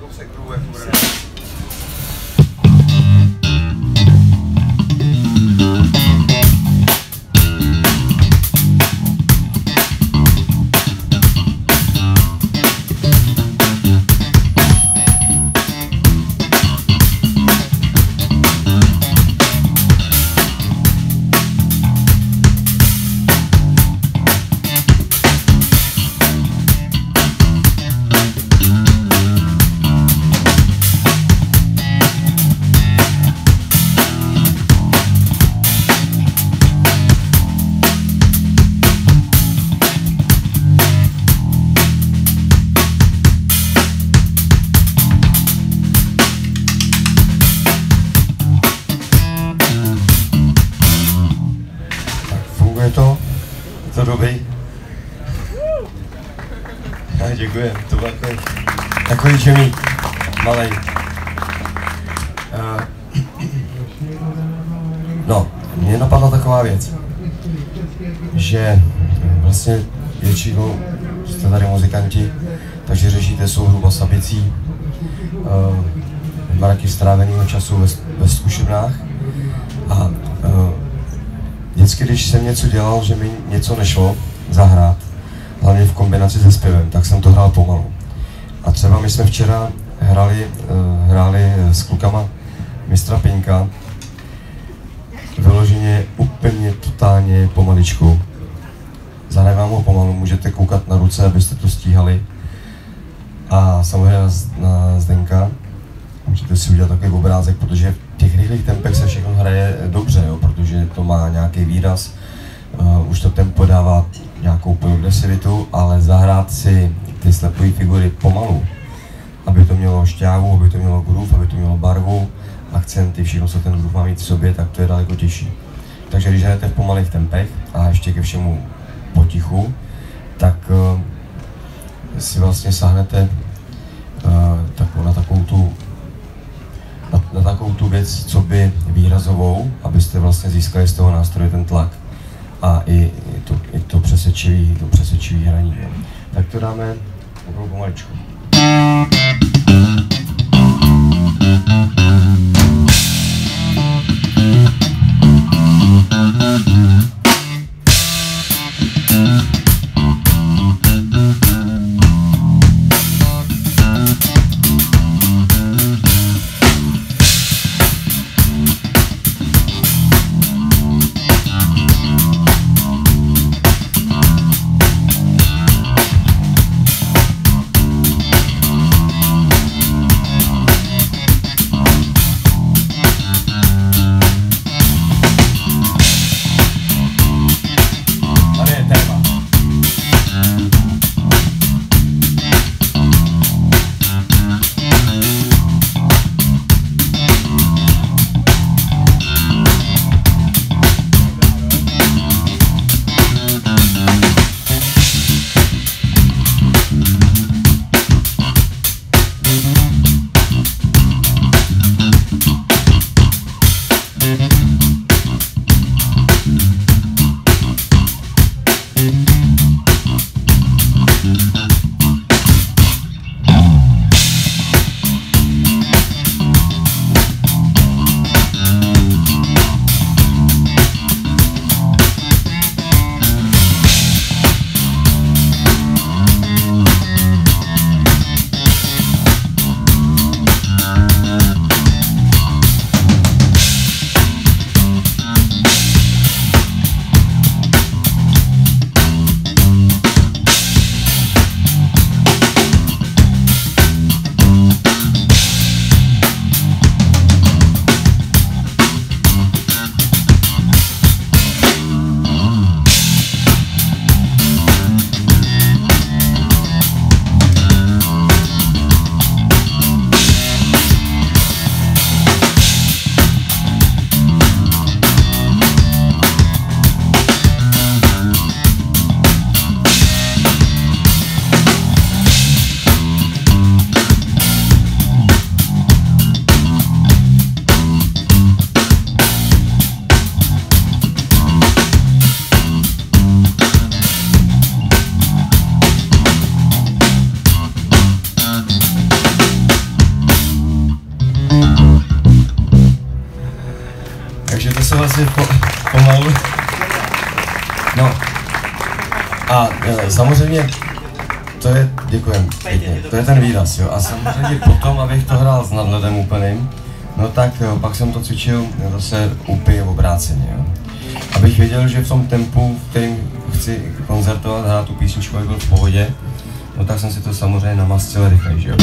kousek kruhu, jak to bude. To dobrý. Děkuji, to byl takový Jimmy, malej. No, mě napadla taková věc, že vlastně většinou jste tady muzikanti, takže řešíte souhru s ambicí, mraky stráveného času ve zkušebnách a vždycky, když jsem něco dělal, že mi něco nešlo zahrát, hlavně v kombinaci se zpěvem, tak jsem to hrál pomalu. A třeba my jsme včera hráli s klukama mistra Pínka, vyloženě úplně totálně pomaličku. Zahrávám ho pomalu, můžete koukat na ruce, abyste to stíhali. A samozřejmě na Zdenka, můžete si udělat takový obrázek, protože v těch rychlých tempech se všechno hraje dobře, jo, protože to má nějaký výraz, už to tempo dává nějakou progresivitu, ale zahrát si ty slepové figury pomalu, aby to mělo šťávu, aby to mělo groove, aby to mělo barvu, akcenty, všechno, co ten groove má mít v sobě, tak to je daleko těžší. Takže když hrajete v pomalých tempech a ještě ke všemu potichu, tak si vlastně sáhnete na takovou tu věc, co by výrazovou, abyste vlastně získali z toho nástroje ten tlak a i to přesvědčivý hraní. Jo. Tak to dáme opravdu pomaličku. Takže to se vlastně pomalu. No. A samozřejmě, to je, děkujem, to je ten výraz, jo. A samozřejmě potom, abych to hrál s nadhledem úplným, no tak pak jsem to cvičil zase úplně obráceně, jo. Abych věděl, že v tom tempu, v kterým chci koncertovat, hrát tu písničku, aby byl v pohodě, no tak jsem si to samozřejmě namastil rychle, že jo.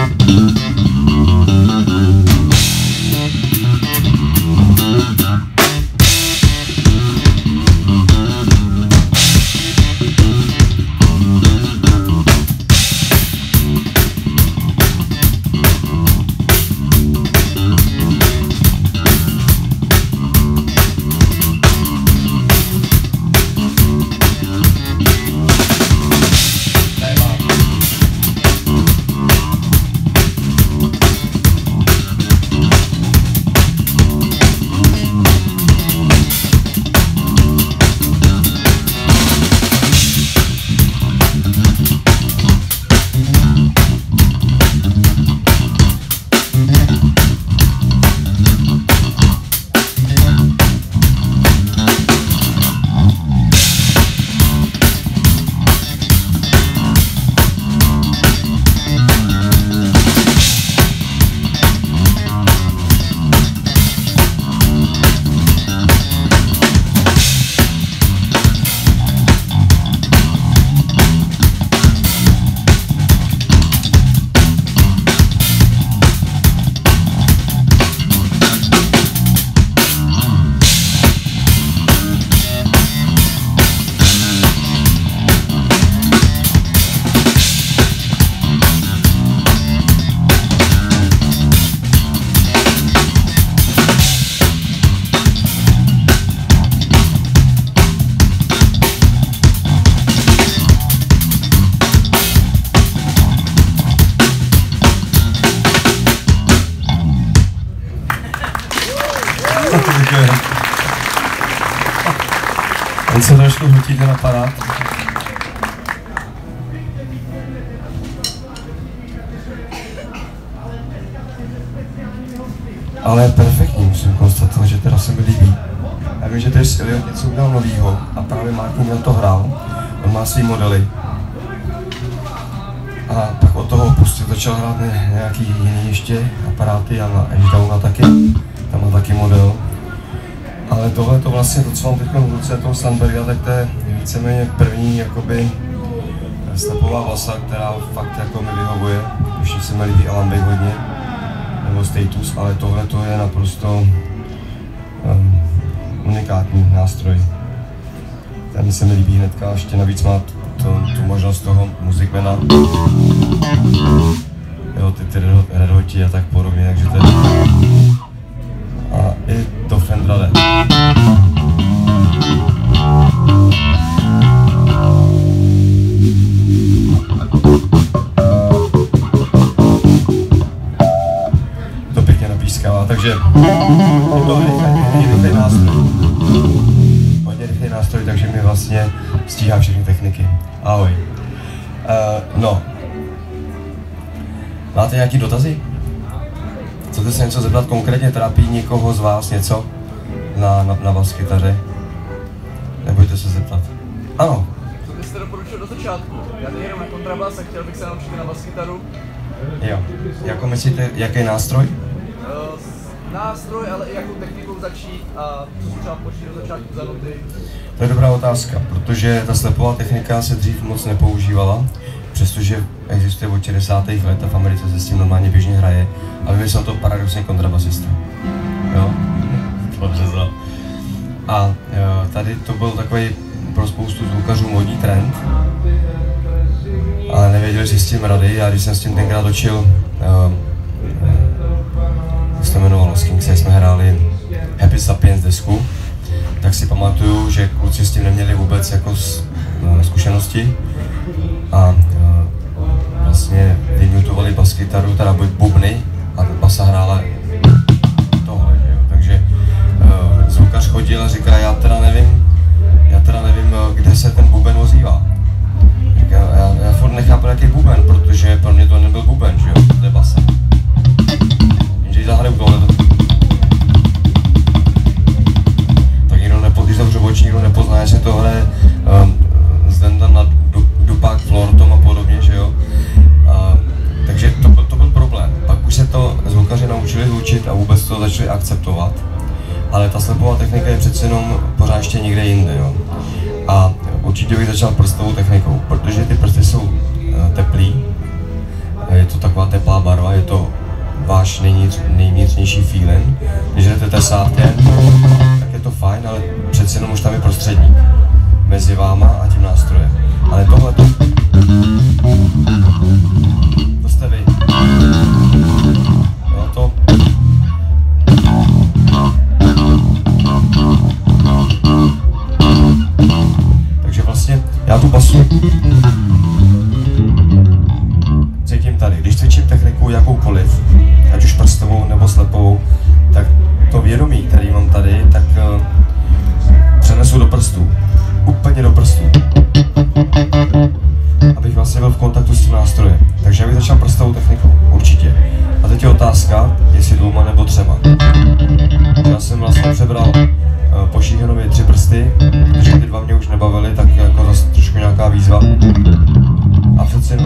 On se trošku hnutí ten aparát. Ale perfektní, musím konstatovat, že teda se mi líbí. Já vím, že tady Elliot něco udělal novýho a právě Martin měl to hrál. On má svý modely. A pak od toho pustil, začal hrát nějaký jiný ještě aparáty a na Edge taky. Tam má taky model. Ale tohle to vlastně, to, co mám teď v ruce toho Sandberga, tak to je víceméně první jakoby stepová vlasa, která fakt jako mi vyhovuje. Ještě se mi líbí Alan hodně, nebo Status, ale tohle to je naprosto unikátní nástroj. Ten se mi líbí hnedka, ještě navíc má tu možnost toho muzikmana. Jo, ty Red Hoti a tak podobně, takže to je... A i do Fendra jde. To pěkně napískává, takže je to rychlý nástroj. Hodně rychlý nástroj, takže mi vlastně stíhá všechny techniky. Ahoj. No. Máte nějaký dotazy? Chcete se něco zeptat konkrétně? Trápí někoho z vás něco na baskytaře? Nebojte se zeptat. Ano. Co byste doporučil do začátku? Já teď hraju na kontrabas a chtěl bych se naučit na baskytaru. Jo. Jako myslíte, jaký nástroj? Nástroj, ale i jakou technikou začít a co třeba počít do začátku za noty. To je dobrá otázka, protože ta slepová technika se dřív moc nepoužívala, přestože existuje od 60. let a v Americe se s tím normálně běžně hraje, ale my jsem to paradoxně kontrabasista. Jo? A tady to byl takový pro spoustu zvukařů modní trend, ale nevěděli si s tím rady. Já když jsem s tím tenkrát točil, jak se to jmenovalo, s kým jsme hráli Happy Sapiens desku, tak si pamatuju, že kluci s tím neměli vůbec jako zkušenosti a vlastně vymutovali baskytaru, teda bubny a basa hrála tohle, že jo. Takže zvukař chodil a říká, já teda nevím, kde se ten buben ozývá. Říká, já furt nechápu, jaký buben, protože pro mě to nebyl buben, že jo, to je basa. Jenže zahraju tohle. ta slepová technika je přece jenom pořád ještě někde jinde, jo. A určitě bych začal prstovou technikou, protože ty prsty jsou teplý, je to taková teplá barva, je to váš nejvnitřnější feeling. Když jdete tesátkem, tak je to fajn, ale přece jenom už tam je prostředník mezi váma a tím nástrojem. Ale tohle to jste vy. Jo, to... Takže vlastně já tu basu cítím tady. Když cvičím techniku jakoukoliv, ať už prstovou nebo slepovou, tak to vědomí, který mám tady, tak přenesu do prstů. Úplně do prstů. Abych vlastně byl v kontaktu s tím nástrojem. Takže já bych začal prstovou technikou, určitě. A teď je otázka, jestli 2 nebo 3. Já jsem vlastně přebral po Šíhenově 3 prsty, protože ty 2 mě už nebavily, tak jako zase trošku nějaká výzva. A přeci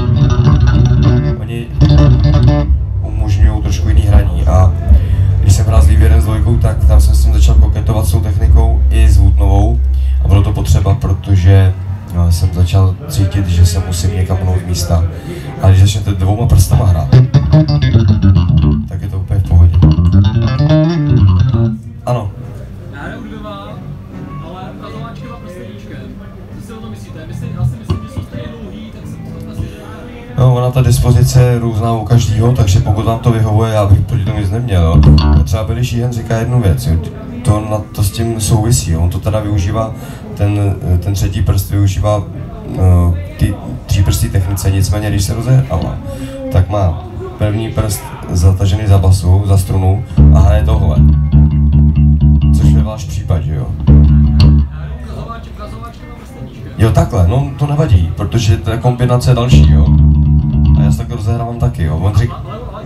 oni umožňují trošku jiný hraní. A když jsem hrál s Vývěrem s 2, tak tam jsem s tím začal koketovat s tou technikou i s Vůtnovou. A bylo to potřeba, protože jsem začal cítit, že se musím někam hnout z místa. A když začnete 2 prstama hrát, tak je to úplně v pohodě. Ano. Já hraju 2, ale ukazováčkem a prsteníčkem. Co si o to myslíte? Asi myslím, že jsou stejně dlouhý, tak jsem to asi řekl. No, ona ta dispozice je různá u každého, takže pokud vám to vyhovuje, já bych proti tomu nic neměl. Jo. Třeba Billy Sheehan říká jednu věc, jo. To s tím souvisí, jo. On to teda využívá, ten 3. prst využívá ty 3 prstí technice, nicméně když se rozehrává, tak má první prst zatažený za basu, za strunu a hraje tohle. Což je váš případ, že jo? Jo, takhle, no to nevadí, protože ta kombinace je další, jo. A já se tak rozehrávám taky, jo. On říká...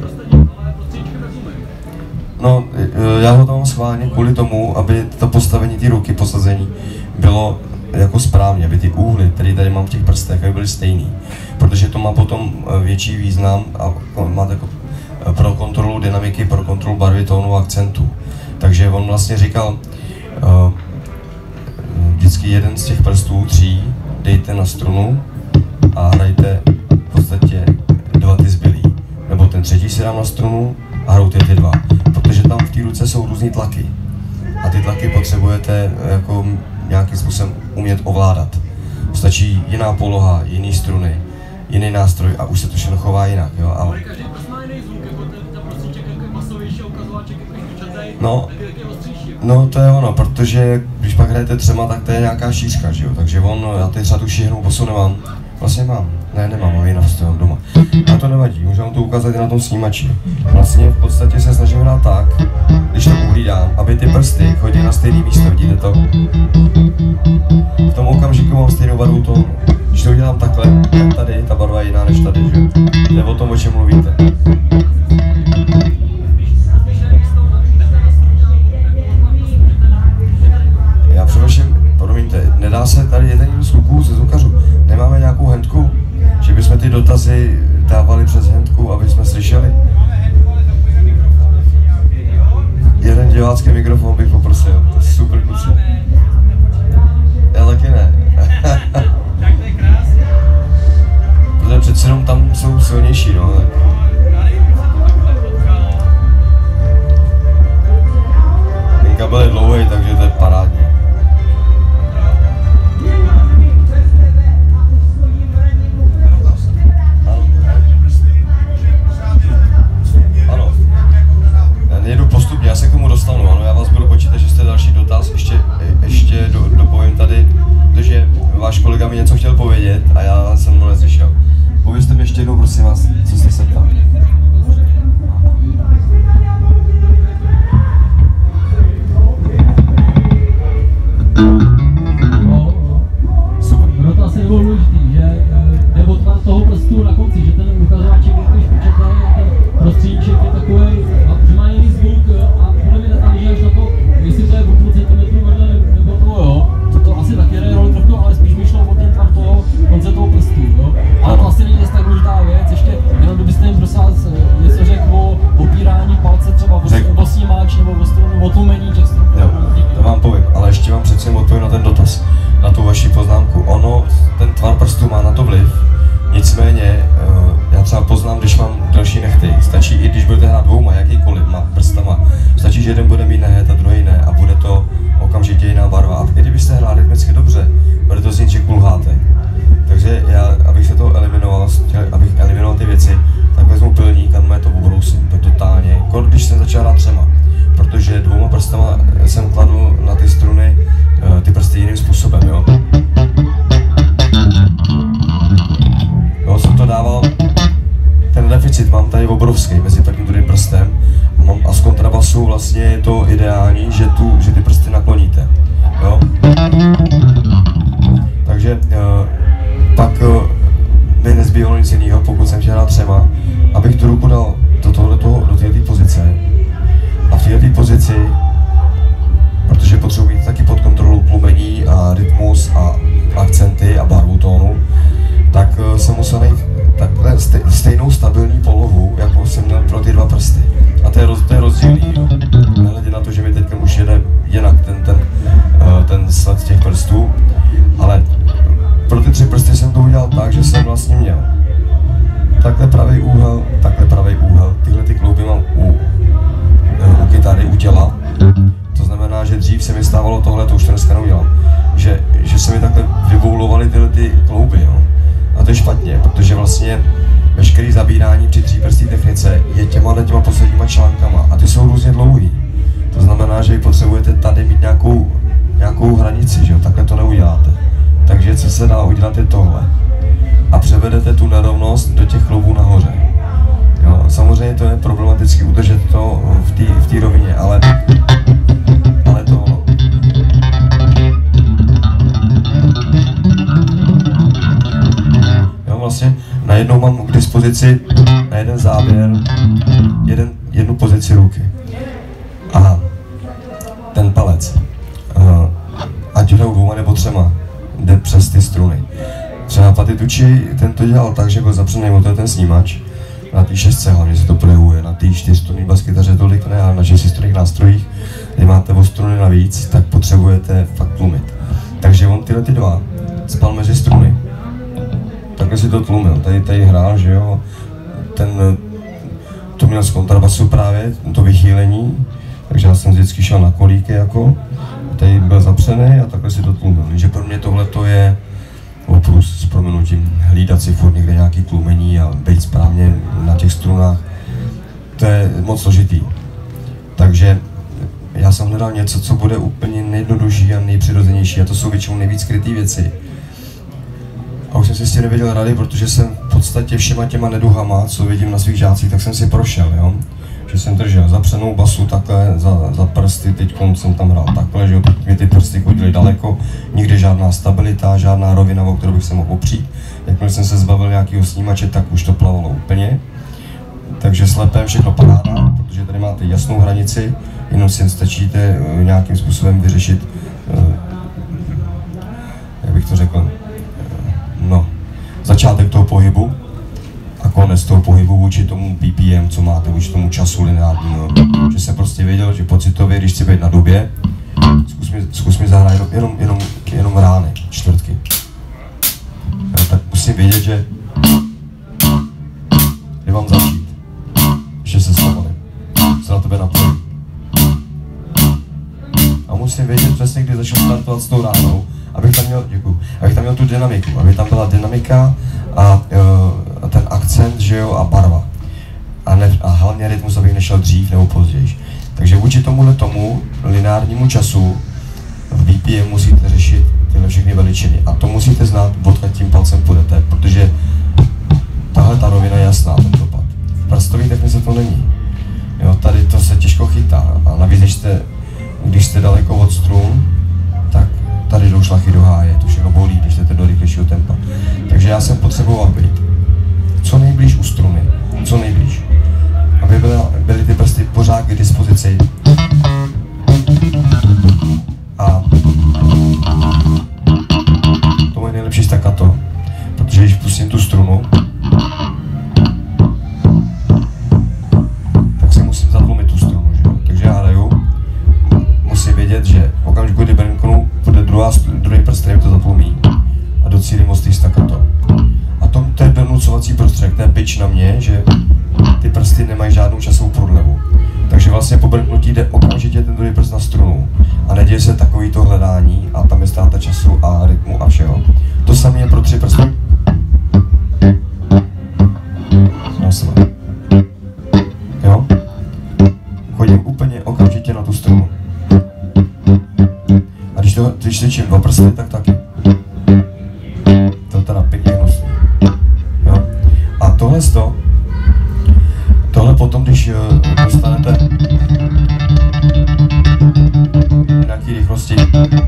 No, já ho tam schválně kvůli tomu, aby to postavení té ruky, posazení, bylo jako správně, aby ty úhly, které tady mám v těch prstech, aby byly stejný. Protože to má potom větší význam a má jako pro kontrolu dynamiky, pro kontrolu barvy, tónu a akcentu. Takže on vlastně říkal, vždycky jeden z těch prstů 3 dejte na strunu a hrajte v podstatě 2 ty zbylý. Nebo ten 3. si dám na strunu a hrajte ty 2. Protože tam v té ruce jsou různý tlaky. A ty tlaky potřebujete jako nějakým způsobem umět ovládat. Stačí jiná poloha, jiný struny, jiný nástroj a už se to všechno chová jinak, jo. Ale každý prst má jiný zvuk, jako ten prstíček jako masovější a ukazováček jako zvučatej, taky je ostřejší. No to je ono, protože když pak hrajete 3, tak to je nějaká šířka, že jo. Takže já teď třeba tu šířenou basu nemám. Vlastně mám. Ne, nemám, mám ji navstojím doma. A to nevadí, můžu vám to ukázat i na tom snímači. Vlastně v podstatě se snažím hrát tak, když to uhlídám, aby ty prsty chodí na stejné místo, vidíte to? V tom okamžiku mám stejnou barvu tónu. Když to udělám takhle, tak tady, ta barva je jiná než tady, že? To je o tom, o čem mluvíte. Já převažím, promiňte, nedá se tady jeden z kluků ze zvukařů, nemáme nějakou handku, že bychom ty dotazy dávali přes handku, aby jsme slyšeli? Jeden divácký mikrofon bych poprosil, to je super kluci. Já taky ne. Protože přece jenom tam jsou silnější, no. Ten kabel je dlouhý, takže to je parádní. Jedu postupně, já se k tomu dostanu, ano, já vás budu počítat, že jste další dotaz, ještě dopovím tady, protože váš kolega mi něco chtěl povědět a já jsem to neslyšel. Povězte mi ještě jednou, prosím vás, co jste se ptal. ještě vám přece odpovím na ten dotaz, na tu vaši poznámku. Ono, ten tvar prstů má na to vliv, nicméně já třeba poznám, když mám delší nechty. Stačí i když budete hrát dvouma, jakýkoliv prstama. Stačí, že jeden bude mít nehet a druhý ne a bude to okamžitě jiná barva. A i kdybyste hráli rytmicky dobře, bude to znít, že kulháte. Takže já, abych se to eliminoval, abych eliminoval ty věci, tak vezmu pilník a mé to obrousím. To totálně, když jsem začal hrát třema. Protože dvouma prstama jsem kladl na ty struny ty prsty jiným způsobem, jo. Jo, jsem to dával, ten deficit mám tady obrovský mezi prvním a druhým prstem a z kontrabasu vlastně je to ideální, že ty prsty nakloníte, jo. Takže pak mi nezbývalo nic jiného, pokud jsem chtěl hrát třema, abych tu ruku dal do této pozice. A v této pozici, protože potřebuji mít taky pod kontrolou tlumení a rytmus a akcenty a barvu tónu, tak jsem musel najít takhle stejnou stabilní polohu, jako jsem měl pro ty dva prsty. A to je rozdílný, jo. Nehledě na to, že mi teď už jede jinak ten sled těch prstů, ale pro ty tři prsty jsem to udělal tak, že jsem vlastně měl takhle pravý úhel, tyhle ty klouby mám u kytary, u těla. To znamená, že dřív se mi stávalo tohle, to už to dneska neudělám, že se mi takhle vyboulovaly tyhle ty klouby, jo. A to je špatně, protože vlastně veškerý zabírání při tříprstý technice je těma posledníma článkama a ty jsou různě dlouhý. To znamená, že vy potřebujete tady mít nějakou hranici, že jo, takhle to neuděláte. Takže co se dá udělat je tohle. A převedete tu nerovnost do těch kloubů nahoře. Jo, samozřejmě to je problematicky udržet to v té rovině, ale to ono. Jo, vlastně najednou mám k dispozici na jeden záběr jednu pozici ruky. A ten palec, ať jdou dvouma nebo třema, jde přes ty struny. Třeba Patitucci, ten to dělal tak, že byl zapřený, to je ten snímač. Na té 6 hlavně se to projevuje, na té 4strunné baskytaře tolik ne, ale na 6strunných nástrojích, kdy máte o struny navíc, tak potřebujete fakt tlumit. Takže on tyhle ty dva spal mezi struny. Takhle si to tlumil, tady hrál, že jo, to měl z kontrabasu právě, to vychýlení, takže já jsem vždycky šel na kolíky jako, tady byl zapřený a takhle si to tlumil. Takže pro mě tohle to je oprus s prominutím, hlídat si furt někde nějaký tlumení a být správně na těch strunách, to je moc složitý. Takže já jsem hledal něco, co bude úplně nejjednodušší a nejpřirozenější a to jsou většinou nejvíc skrytý věci. A už jsem si s tím nevěděl rady, protože jsem v podstatě všema těma neduhama, co vidím na svých žácích, tak jsem si prošel, jo. Že jsem držel zapřenou basu takhle za prsty, teď jsem tam hrál takhle, že jo, teď mi ty prsty chodily daleko, nikde žádná stabilita, žádná rovina, o kterou bych se mohl opřít. Jakmile jsem se zbavil nějakého snímače, tak už to plavalo úplně. Takže slepé všechno paráda, protože tady máte jasnou hranici, jenom si stačíte nějakým způsobem vyřešit, jak bych to řekl, začátek toho pohybu a konec toho pohybu vůči tomu BPM, co máte, vůči tomu času lineárního. Že jsem prostě věděl, že pocitově, když chci být na dubě, zkus mi zahrát jenom rány, čtvrtky. Tak musím vědět, že kdy mám začít, že se slomali, se na tebe napojím. A musím vědět přesně, kdy začnu startovat s tou ránou, abych tam měl tu dynamiku, aby tam byla dynamika a ten akcent, že jo, a barva. A hlavně rytmus, abych nešel dřív nebo později. Takže vůči tomu lineárnímu času v BPM musíte řešit tyhle všechny veličiny. A to musíte znát, odkud tím palcem půjdete, protože tahle ta rovina je jasná, ten dopad. V prstové technice to není. Jo, tady to se těžko chytá. A navíc, když jste daleko od strun, tak tady jdou šlachy do háje, to všechno bolí, když jdete do rychlejšího tempa. Takže já jsem potřeboval být co nejblíž u struny, co nejblíž. Aby byly ty prsty pořád k dispozici. A to je nejlepší staccato, protože když pustím tu strunu, tak si musím zatlumit tu strunu, že jo? Takže já hraju, musím vědět, věc, že v okamžiku, kdy brnknu, bude druhý prst, který to zatlumí a docílím ostrý staccato. A to je donucovací prostředek, to je bič na mě, že ty prsty nemají žádnou časovou prodlevu. Takže vlastně po brnknutí jde okamžitě ten druhý prst na strunu a neděje se takovýto hledání a tam je ztráta času a rytmu a všeho. To samé je pro 3 prsty. Jo? Chodím úplně okamžitě na tu strunu. A když cvičím 2 prsty, tak taky. To teda pěkně hnusný. Jo? A tohle potom, když dostanete nějaký rychlosti,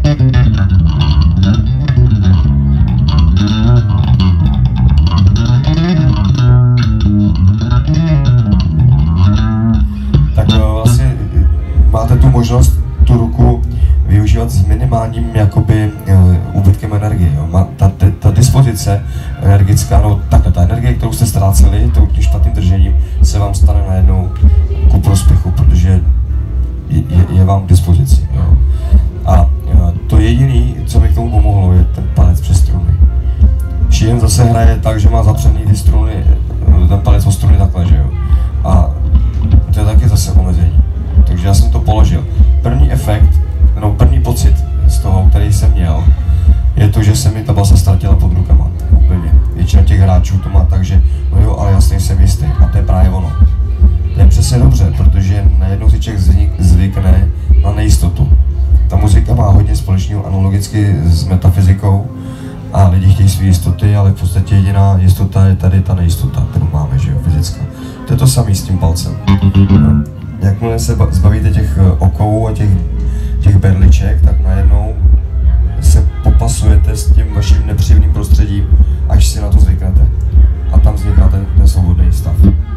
tak vlastně máte tu možnost tu ruku využívat s minimálním jakoby úbytkem energie. Jo. Ta dispozice energická, no takhle, ta energie, kterou jste ztráceli tím špatným držením, se vám stane najednou ku prospěchu, protože je vám k dispozici. Jo. A to jediné, co mi k tomu pomohlo, je ten palec přes struny. Šíjen zase hraje tak, že má zapřený ty struny, ten palec o struny takhle, že jo. A to je taky zase omezení. Takže já jsem to položil. První efekt, no první pocit z toho, který jsem měl, je to, že se mi ta basa ztratila pod rukama. Úplně. Většina těch hráčů to má tak, že no jo, ale jasně jsem jistý. A to je právě ono. To je přesně dobře, protože najednou si člověk zvykne na nejistotu. Ta muzika má hodně společného analogicky s metafyzikou a lidi chtějí své jistoty, ale v podstatě jediná jistota je tady ta nejistota, kterou máme, že jo, fyzická. To je to samé s tím palcem. Jakmile se zbavíte těch okovů a těch berliček, tak najednou se popasujete s tím vaším nepříjemným prostředím, až si na to zvyknete. A tam vzniká ten svobodný stav.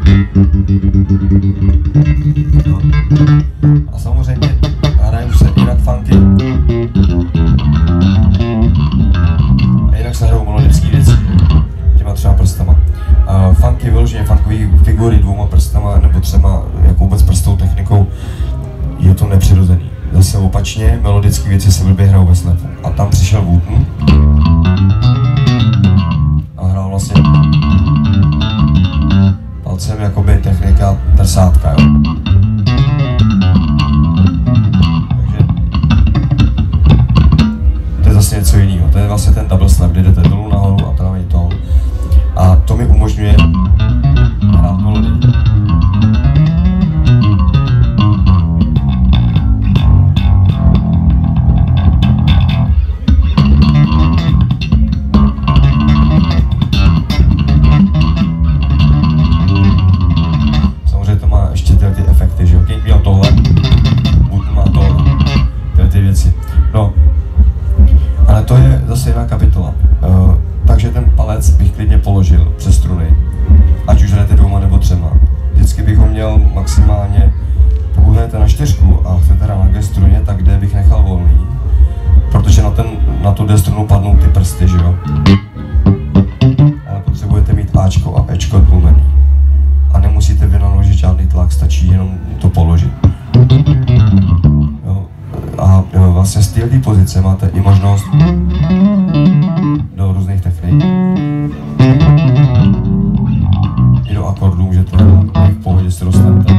No. A samozřejmě hrajou se jinak funky. A jinak se hrajou melodické věci. Těma 3 prstama. Funky, vyloženě funkové figury 2 prstama nebo 3, jako vůbec prstou technikou, je to nepřirozený. Zase opačně, melodické věci se blbě hrajou ve slepu. A tam přišel Wooten a hrál vlastně palcem jakoby technika trsátka, jo. Takže to je zase něco jiného. To je vlastně ten double slap, kdy jdete dolů nahoru a pravý tón. A to mi umožňuje hrát melodii. Samozřejmě to má ještě ty efekty, že jo? King měl tohle, Wooten má tohle, ty věci. No, ale to je zase jiná kapitola. Takže ten palec bych klidně položil přes struny, ať už hrajete 2 nebo 3. Vždycky bych ho měl maximálně, pokud hrajete na 4 a chcete hrát na 2 struně, tak D bych nechal volný, protože na tu D strunu padnou ty prsty, že jo? Ale potřebujete mít Ačko a Ečko tlumený. A nemusíte vynaložit žádný tlak, stačí jenom to položit. Jo? A vlastně z této pozice máte i možnost do různých technik. I do akordů můžete v pohodě si dostanete.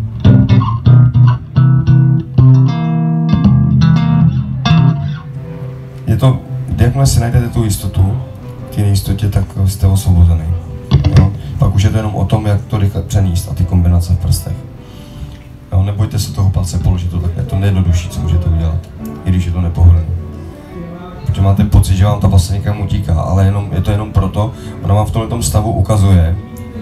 Je to, jakmile si najdete tu jistotu, ty nejistotě, tak jste osvobozený. Jo? Pak už je to jenom o tom, jak to rychle přenést a ty kombinace v prstech. Jo? Nebojte se toho palce položit, to takhle, to nejjednodušší, co můžete udělat, i když je to nepohodlné. Protože máte pocit, že vám ta basa někam utíká, ale je to jenom proto, ona vám v tomto stavu ukazuje,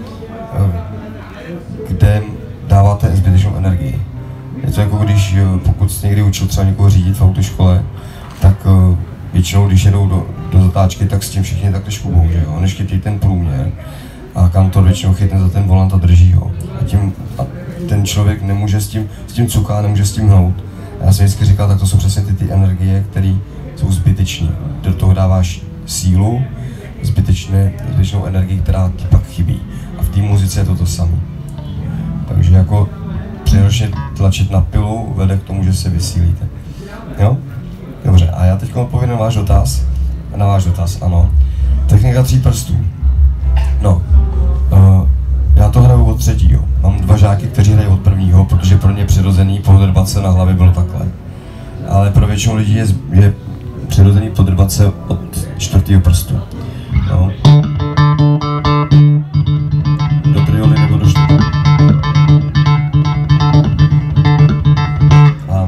kde dáváte zbytečnou energii. Je to jako když, pokud jste někdy učil třeba někoho řídit v autoškole, tak většinou, když jedou do zatáčky, tak s tím všichni tak trošku bohužel, jo. Než chytí ten průměr a kantor většinou chytne za ten volant a drží ho. A ten člověk nemůže s tím cuká, nemůže s tím hnout. Já jsem vždycky říkal, tak to jsou přesně ty energie, které jsou zbytečné. Do toho dáváš sílu, zbytečnou energii, která ti pak chybí. A v té muzice je to samé. Takže jako přiročně tlačit na pilu vede k tomu, že se vysílíte. teď odpovím na váš dotaz. Ano. Technika 3 prstů. No, já to hraju od 3. Mám 2 žáky, kteří hrají od 1, protože pro ně přirozený podrbat se na hlavě bylo takhle. Ale pro většinu lidí je přirozený podrbat se od 4. prstu. No. Do trioly nebo do 4. A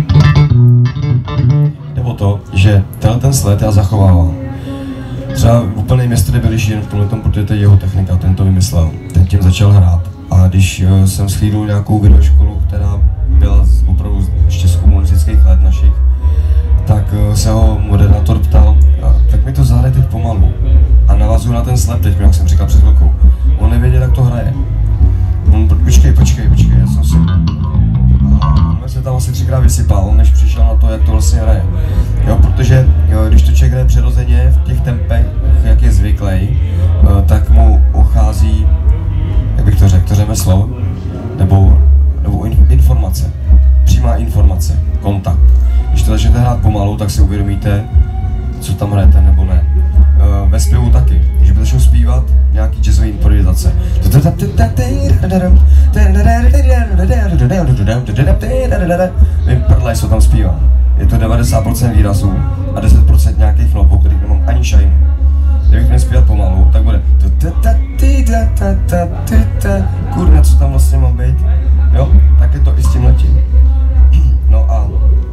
jde o to, že ten sled já zachovávám. Třeba úplný mistr byl jen v tomhletom, protože to je jeho technika, ten to vymyslel, ten tím začal hrát. A když jsem shlídl nějakou videoškolu, která byla opravdu ještě z komunistických let našich, tak se ho moderátor ptal, tak mi to zahraj teď pomalu. A navazuju na ten sled teď, jak jsem říkal před chvilkou. On nevěděl, jak to hraje. On, počkej, já jsem si... On se tam asi 3krát vysypal, než přišel na to, jak to vlastně hraje. Jo, protože když to člověk hraje přirozeně v těch tempech, jak je zvyklý, tak mu uchází, jak bych to řekl, to řemeslo, nebo informace. Přímá informace, kontakt. Když to začnete hrát pomalu, tak si uvědomíte, co tam hrajete nebo ne. Ve zpěvu taky. Když by začnu zpívat nějaký jazzový improvizace. Vím, prdlej, co tam zpívám. Je to 90% výrazů a 10% nějakých not, o kterých nemám ani šajnu. Kdybych měl zpívat pomalu, tak bude kurňa, co tam vlastně mám být. Jo, tak je to i s tímhletím. No a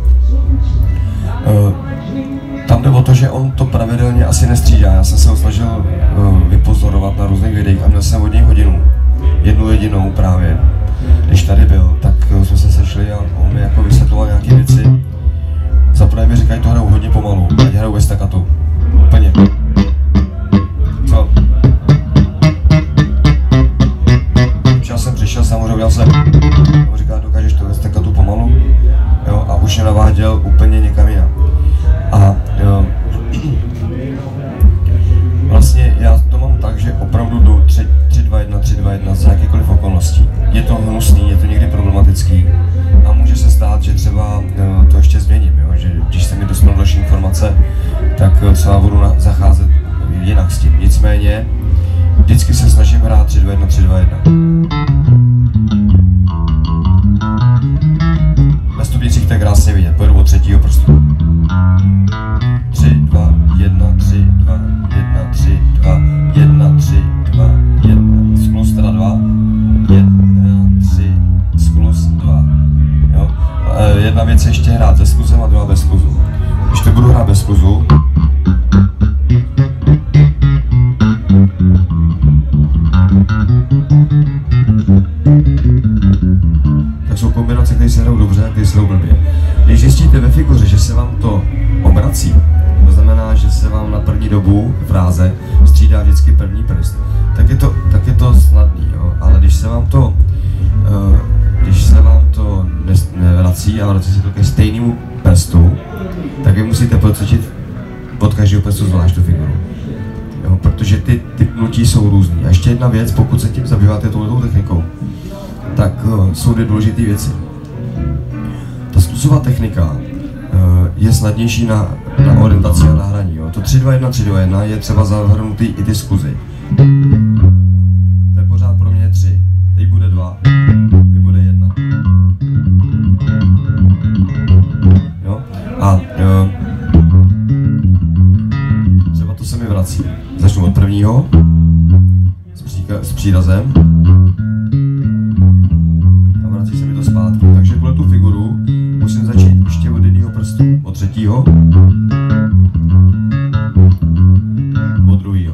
tam jde o to, že on to pravidelně asi nestřídá. Já jsem se ho snažil vypozorovat na různých videích a měl jsem od něj hodinu. Jednu jedinou právě. Když tady byl, tak jsme se sešli a on mi jako vysvětloval nějaké věci. Zaprvé mi říkají, to hraju hodně pomalu, ať hraju ve staccatu. Úplně. Co? Včas jsem přišel, samozřejmě udělal jsem. On říká, dokážeš to ve staccatu pomalu? Jo, a už mě naváděl úplně někam jinam. A vlastně já to mám tak, že opravdu jdu 3-2-1 za jakýkoliv okolností. Je to hnusný, je to někdy problematický a může se stát, že třeba to ještě změním, jo? Že když se mi dostanou další informace, tak třeba budu zacházet jinak s tím. Nicméně vždycky se snažím hrát 3-2-1. Na stupnicích to je krásně vidět, pojedu od 3. prstu. 3, 2, 1, 3, 2, 1, 3, 2, 1, 3, 2, 1, sklus teda 2, 1, 3, sklus 2, jo. Jedna věc je ještě hrát se sklusem a druhá bez skluzu. Když to budu hrát bez skluzu, tak jsou kombinace, které se hrajou dobře a které se hrajou blbě. Když zjistíte ve figuře, že se vám to obrací, to znamená, že se vám na první dobu fráze střídá vždycky první prst, tak je to snadný, jo? Ale když se vám to nevrací a vrací se to ke stejnému prstu, tak vy musíte pocítit od každého prstu zvlášť tu figuru. Jo? Protože ty pnutí jsou různý. A ještě jedna věc, pokud se tím zabýváte touhletou technikou, tak jsou dvě důležité věci. Ta sklusová technika je snadnější na orientaci a na hraní. Jo. To 3-2-1 je třeba zahrnutý i ty skluzy. To je pořád pro mě 3. Teď bude 2, teď bude 1. Jo? A třeba to se mi vrací. Začnu od prvního s přírazem. A vrací se mi to zpátky. Takže tuhle tu figuru musím začít ještě od jedného prstu, od 3. od 2.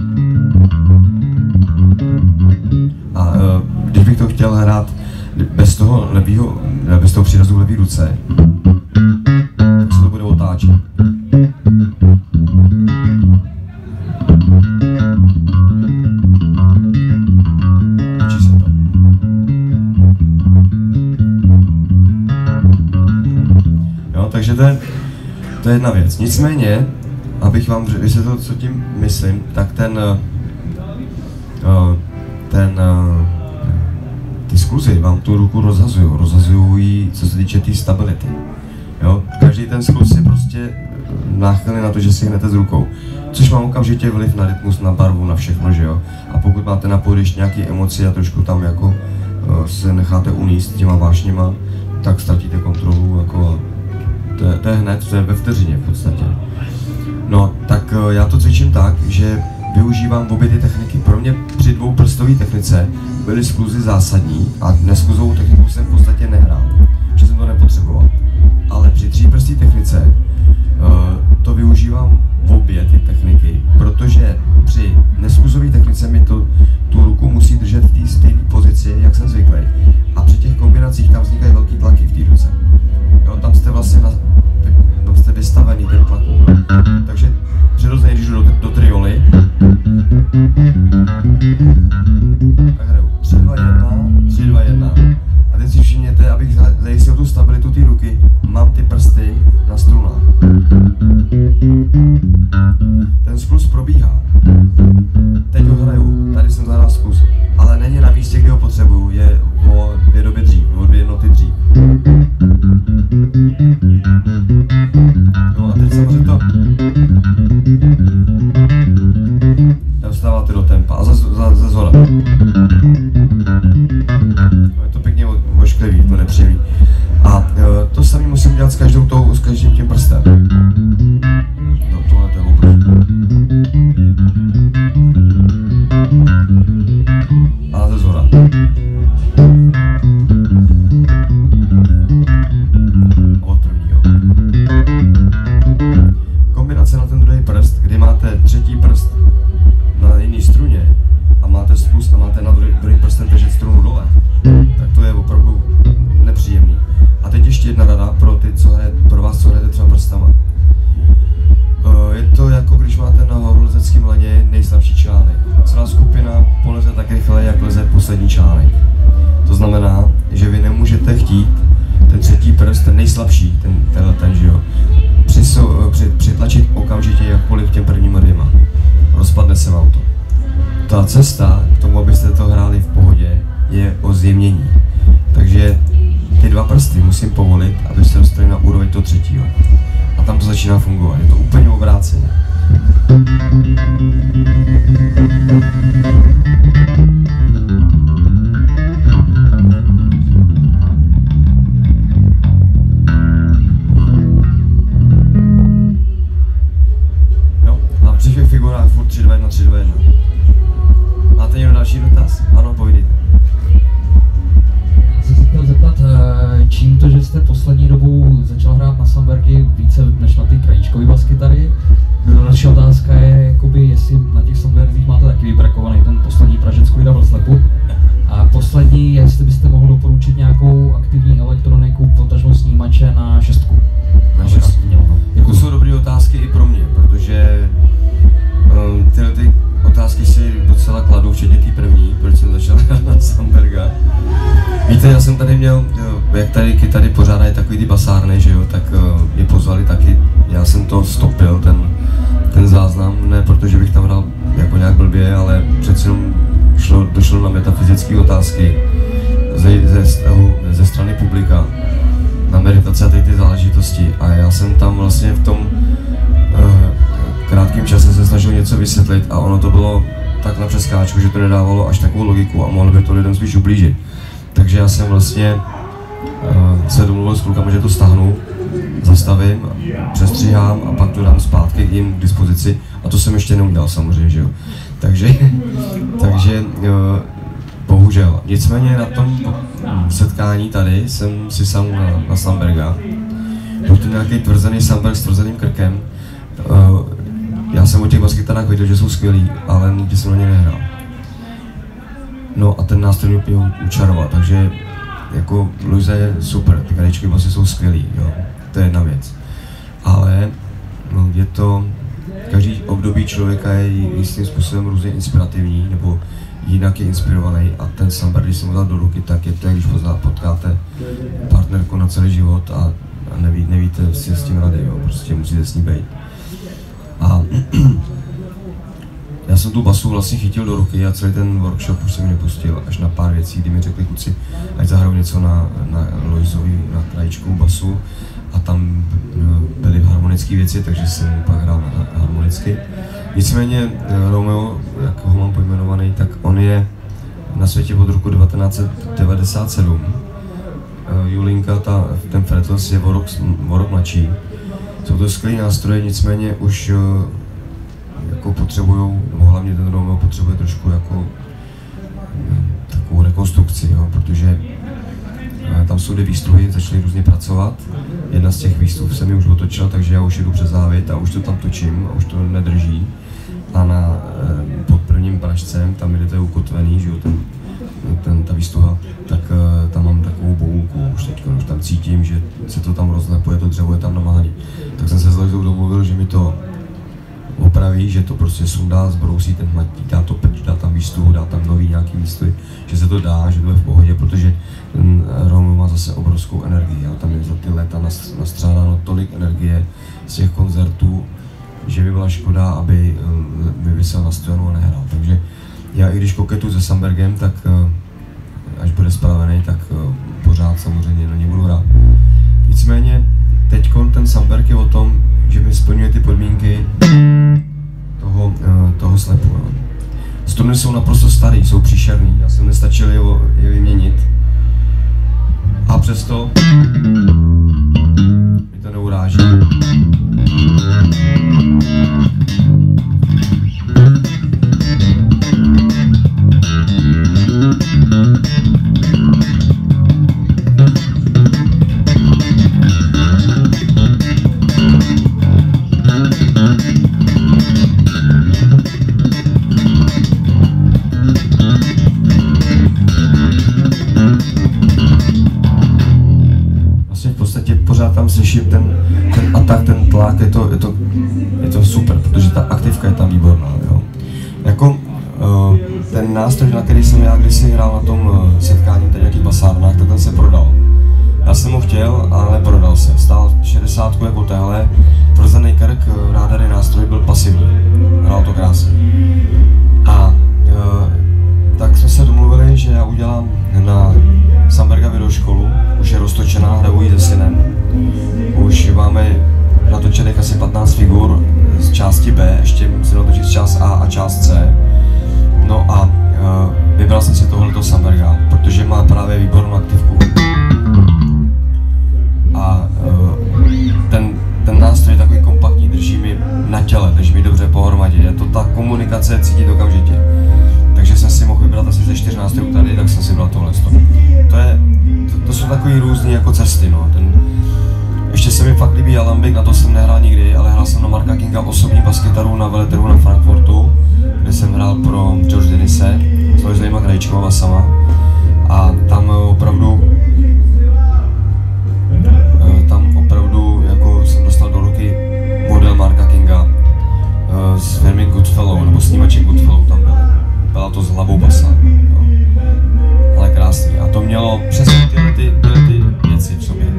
A když bych to chtěl hrát bez toho přírazu v levé ruce, tak se to bude otáčet. Učí se to. Jo, takže to je jedna věc. Nicméně, abych vám vysvětlil, co tím myslím, tak ty skluzy vám tu ruku rozhazují ji, co se týče té stability. Jo? Každý ten skluz je prostě prostě náchylný na to, že si hnete s rukou. Což má okamžitě vliv na rytmus, na barvu, na všechno, že jo. A pokud máte na pódišti nějaké emoci a trošku tam jako se necháte uníst těma vášněma, tak ztratíte kontrolu, jako to je hned, to je ve vteřině v podstatě. No, tak já to cvičím tak, že využívám obě ty techniky. Pro mě při dvouprstové technice byly skluzy zásadní a neskluzovou techniku jsem v podstatě nehrál, že jsem to nepotřeboval. Ale při tříprstové technice to využívám v obě ty techniky, protože při neskluzové technice mi tu ruku musí držet v té stejné pozici, jak jsem zvyklý. A při těch kombinacích tam vznikají velký tlaky v té ruce. Jo, tam jste vlastně tam jste vystavený ten tlaku. Takže přirozeně, když jdu do trioly, tak hraju 3, 2, 1, 3, 2, 1. A teď si všimněte, abych zajistil tu stabilitu té ruky, mám ty prsty na strunách. Ten skluz probíhá. Teď ho hraju, tady jsem zahrál skluz, ale není na místě, kde ho potřebuju, je o 2 doby dřív, o 2 noty dřív. No a teď samozřejmě to dostáváte do tempa a ze zhora. Je to pěkně ošklivý, to nepříjemný. A to samý musím dělat s každým tím prstem. No tohle to je opravdu. A ze zhora. Od prvního. Kombinace na ten druhý prst, kdy máte třetí prst na jiný struně a máte spust a máte na druhý prstem držet strunu dole, tak to je opravdu nepříjemný. A teď ještě jedna rada pro vás, co hrajete třeba prstama. Je to jako když máte na horolezeckém laně nejslabší článek. Celá skupina poleze tak rychle, jak leze poslední článek. To znamená, že vy nemůžete chtít ten třetí prst, ten nejslabší, ten že jo, přitlačit okamžitě jakkoliv těm prvním 2. Rozpadne se vám to. Ta cesta k tomu, abyste to hráli v pohodě, je o zjemnění. Takže ty 2 prsty musím povolit, abyste dostali na úroveň toho 3. A tam to začíná fungovat. Je to úplně obráceně. Jo, a při těch figurách furt 3, 2, 1, 3, 2, 1. Máte někdo další dotaz? Ano, povídejte. Já jsem se chtěl zeptat, čím to, že jste poslední dobou začal hrát na Sambergy více než na ty krajíčkové baskytary? Další otázka je, jakoby, jestli na těch Sambergích máte taky vybrakovaný ten poslední pražeckový double slapu. A poslední, jestli byste mohl doporučit nějakou aktivní elektroniku, potažmo snímače na 6. Na 6. Jako jsou dobré otázky i pro mě, protože tyhle ty otázky si docela kladu, včetně té první, proč jsem začal hrát na Samberga. Víte, já jsem tady měl, jak tady pořádají takový ty basárny, že jo, tak mě pozvali taky, já jsem to stopil, ten záznam, ne protože bych tam hrál jako nějak blbě, ale přece jenom došlo na metafyzické otázky ze strany publika, na meditace a ty záležitosti a já jsem tam vlastně v tom krátkém čase se snažil něco vysvětlit a ono to bylo tak na přeskáčku, že to nedávalo až takovou logiku a mohlo by to lidem spíš ublížit. Takže já jsem vlastně se domluvil s klukama, že to stáhnu, zastavím, přestříhám a pak to dám zpátky jim k dispozici a to jsem ještě neudělal samozřejmě, že jo. Takže bohužel. Nicméně na tom setkání tady jsem si sám na Samberga. Byl to nějaký tvrzený Samberg s tvrzeným krkem. Já jsem o těch baskytarách věděl, že jsou skvělí, ale nikdy jsem na ně nehrál. No a ten nástroj mě učaroval, takže jako Luise je super, ty krajíčkové basy jsou skvělý, jo, to je jedna věc. Ale no, je to, každý období člověka je jistým způsobem různě inspirativní, nebo jinak je inspirovaný a ten Samberg, když jsem ho dal do ruky, tak je to, když potkáte partnerku na celý život a nevíte si s tím rady, jo, prostě musíte s ní být. A já jsem tu basu vlastně chytil do ruky a celý ten workshop už se mi nepustil, až na pár věcí, kdy mi řekli kluci, ať zahrajou něco na Luisovi, na krajíčkovou basu a tam byly v harmonii harmonické věci, takže jsem pak hrál harmonicky. Nicméně Romeo, jak ho mám pojmenovaný, tak on je na světě od roku 1997. Julinka, ten fretless je o rok mladší. Jsou to skvělý nástroje, nicméně už jako potřebujou, nebo hlavně ten Romeo potřebuje trošku jako takovou rekonstrukci, jo, protože tam jsou 2 výstruhy, začaly různě pracovat. Jedna z těch výstup se mi už otočila, takže já už jedu přes závit a už to tam točím a už to nedrží. A pod prvním pražcem, tam kde to je ukotvený, že jo, ta výstuha, tak tam mám takovou boulku už teď, už tam cítím, že se to tam rozlepuje, to dřevo je tam namáhaný. Tak jsem se s Lezou domluvil, že mi to opraví, že to prostě sundá, zbrousí ten hmatí, dá to pryč, dá tam výstuhu, dá tam nový nějaký výstuhy, že se to dá, že to je v pohodě, protože ten Romeo má zase obrovskou energii, a tam je za ty léta nastřádáno tolik energie z těch koncertů, že by byla škoda, aby vyvisel na stojanu a nehrál. Takže já i když koketu se Sambergem, tak až bude spravený, tak pořád samozřejmě na něj budu hrát. Nicméně teď ten Samberg je o tom, že mi splňuje ty podmínky toho slepu. No. Struny jsou naprosto starý, jsou příšerný, já jsem nestačil je vyměnit. A přesto mi to neuráží. Tam slyším ten atak, ten tlak, je to super, protože ta aktivka je tam výborná, jo. Jako ten nástroj, na který jsem já kdysi hrál na tom setkání tady nějakých basárnách, tak ten se prodal. Já jsem ho chtěl, ale prodal se. Stál 60 jako téhle, tvrzený krk, nádherný nástroj, byl pasivní. Hrál to krásně. A tak jsme se domluvili, že já udělám na Samberga videoškolu, už je roztočená, hraju ji se synem. Už máme natočených asi 15 figur z části B, ještě musím natočit část A a část C. No a vybral jsem si tohleto Samberga, protože má právě výbornou aktivku. A ten nástroj je takový kompaktní, drží mi na těle, drží mi dobře pohromadě, je to ta komunikace cítit okamžitě. Takže jsem si mohl vybrat asi ze 4 nástrojů tady, tak jsem si bral tohle. To jsou takový různý jako cesty, no. Ještě se mi fakt líbí Alambik, na to jsem nehrál nikdy, ale hrál jsem na Marka Kinga osobní baskytaru na veletrhu na Frankfurtu, kde jsem hrál pro George Denise s Lojzejma Krajíčkova basama. A tam opravdu jako jsem dostal do ruky model Marka Kinga z firmy Goodfellow, nebo snímaček Goodfellow tam byl. Byla to s hlavou basa, jo. Ale krásný. A to mělo přesně tyhle ty věci v sobě.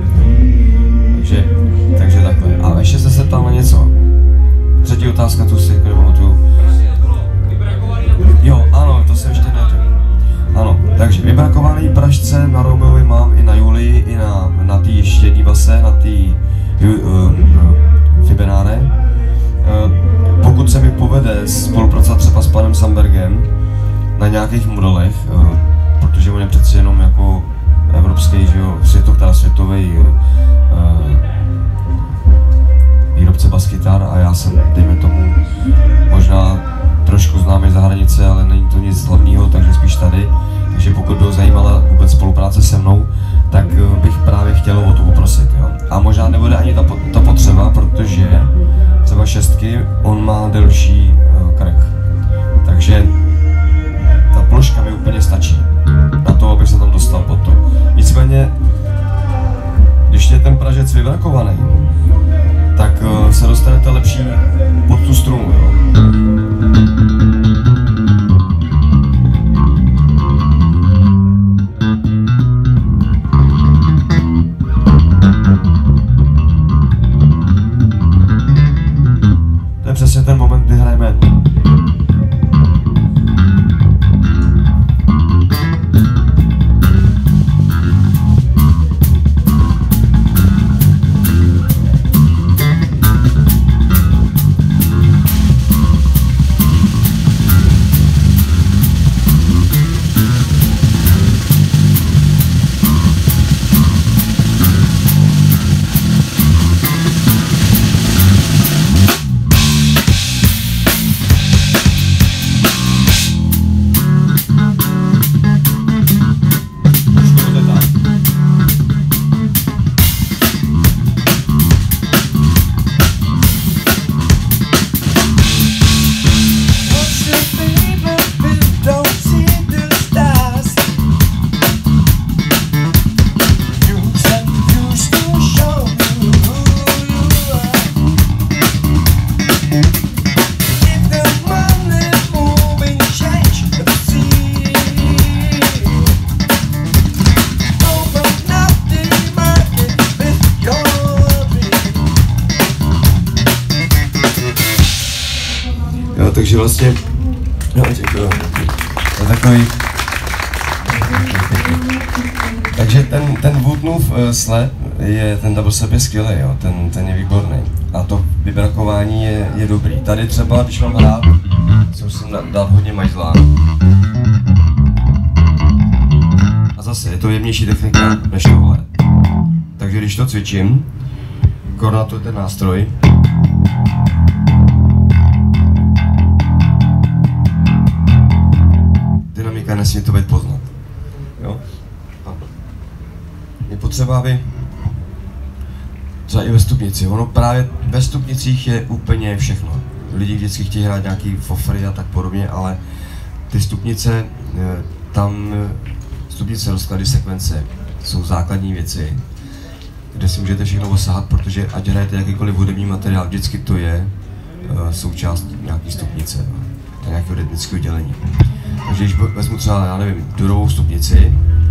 Takže takhle. A ještě se ptal na něco. Třetí otázka, tu si pamatuju. Jo, ano, to jsem ještě neřekl. Ano, takže vybrakovaný pražce na Romeovi mám i na Julii, i na té štědý base, na té Fibenáre. Pokud se mi povede spolupracovat třeba s panem Sambergem na nějakých modelech, protože on je přeci jenom jako evropský, že jo, světový výrobce baskytar a já jsem, dejme tomu, možná trošku známý za hranice, ale není to nic hlavního, takže spíš tady. Takže pokud by ho zajímala vůbec spolupráce se mnou, tak bych právě chtěl o to poprosit, jo. A možná nebude ani ta potřeba, protože třeba 6, on má delší krk. Takže ta ploška mi úplně stačí na to, abych se tam dostal pod to. Nicméně, když je ten pražec vybrakovaný, tak se dostanete lepší pod tu strunu, jo. To je přesně ten moment, kdy hrajeme. takže vlastně, no, děkuju. To je takový, takže ten Woodmove slap je, ten double slap je skvělý, jo, ten je výborný. A to vybrakování je dobrý. Tady třeba, když mám hrát, jsem si dal hodně majzla. A zase, je to jemnější technika než tohle. Takže když to cvičím, korna to je ten nástroj. Dynamika nesmí to být poznat. Jo? Je potřeba, aby třeba i ve stupnici. Ono právě ve stupnicích je úplně všechno. Lidi vždycky chtějí hrát nějaký fofry a tak podobně, ale ty stupnice, tam stupnice, rozklady, sekvence jsou základní věci, kde si můžete všechno osahat, protože ať hrajete jakýkoliv hudební materiál, vždycky to je součást nějaký stupnice, nějakého rytmického dělení. Takže když vezmu třeba, já nevím, durovou stupnici,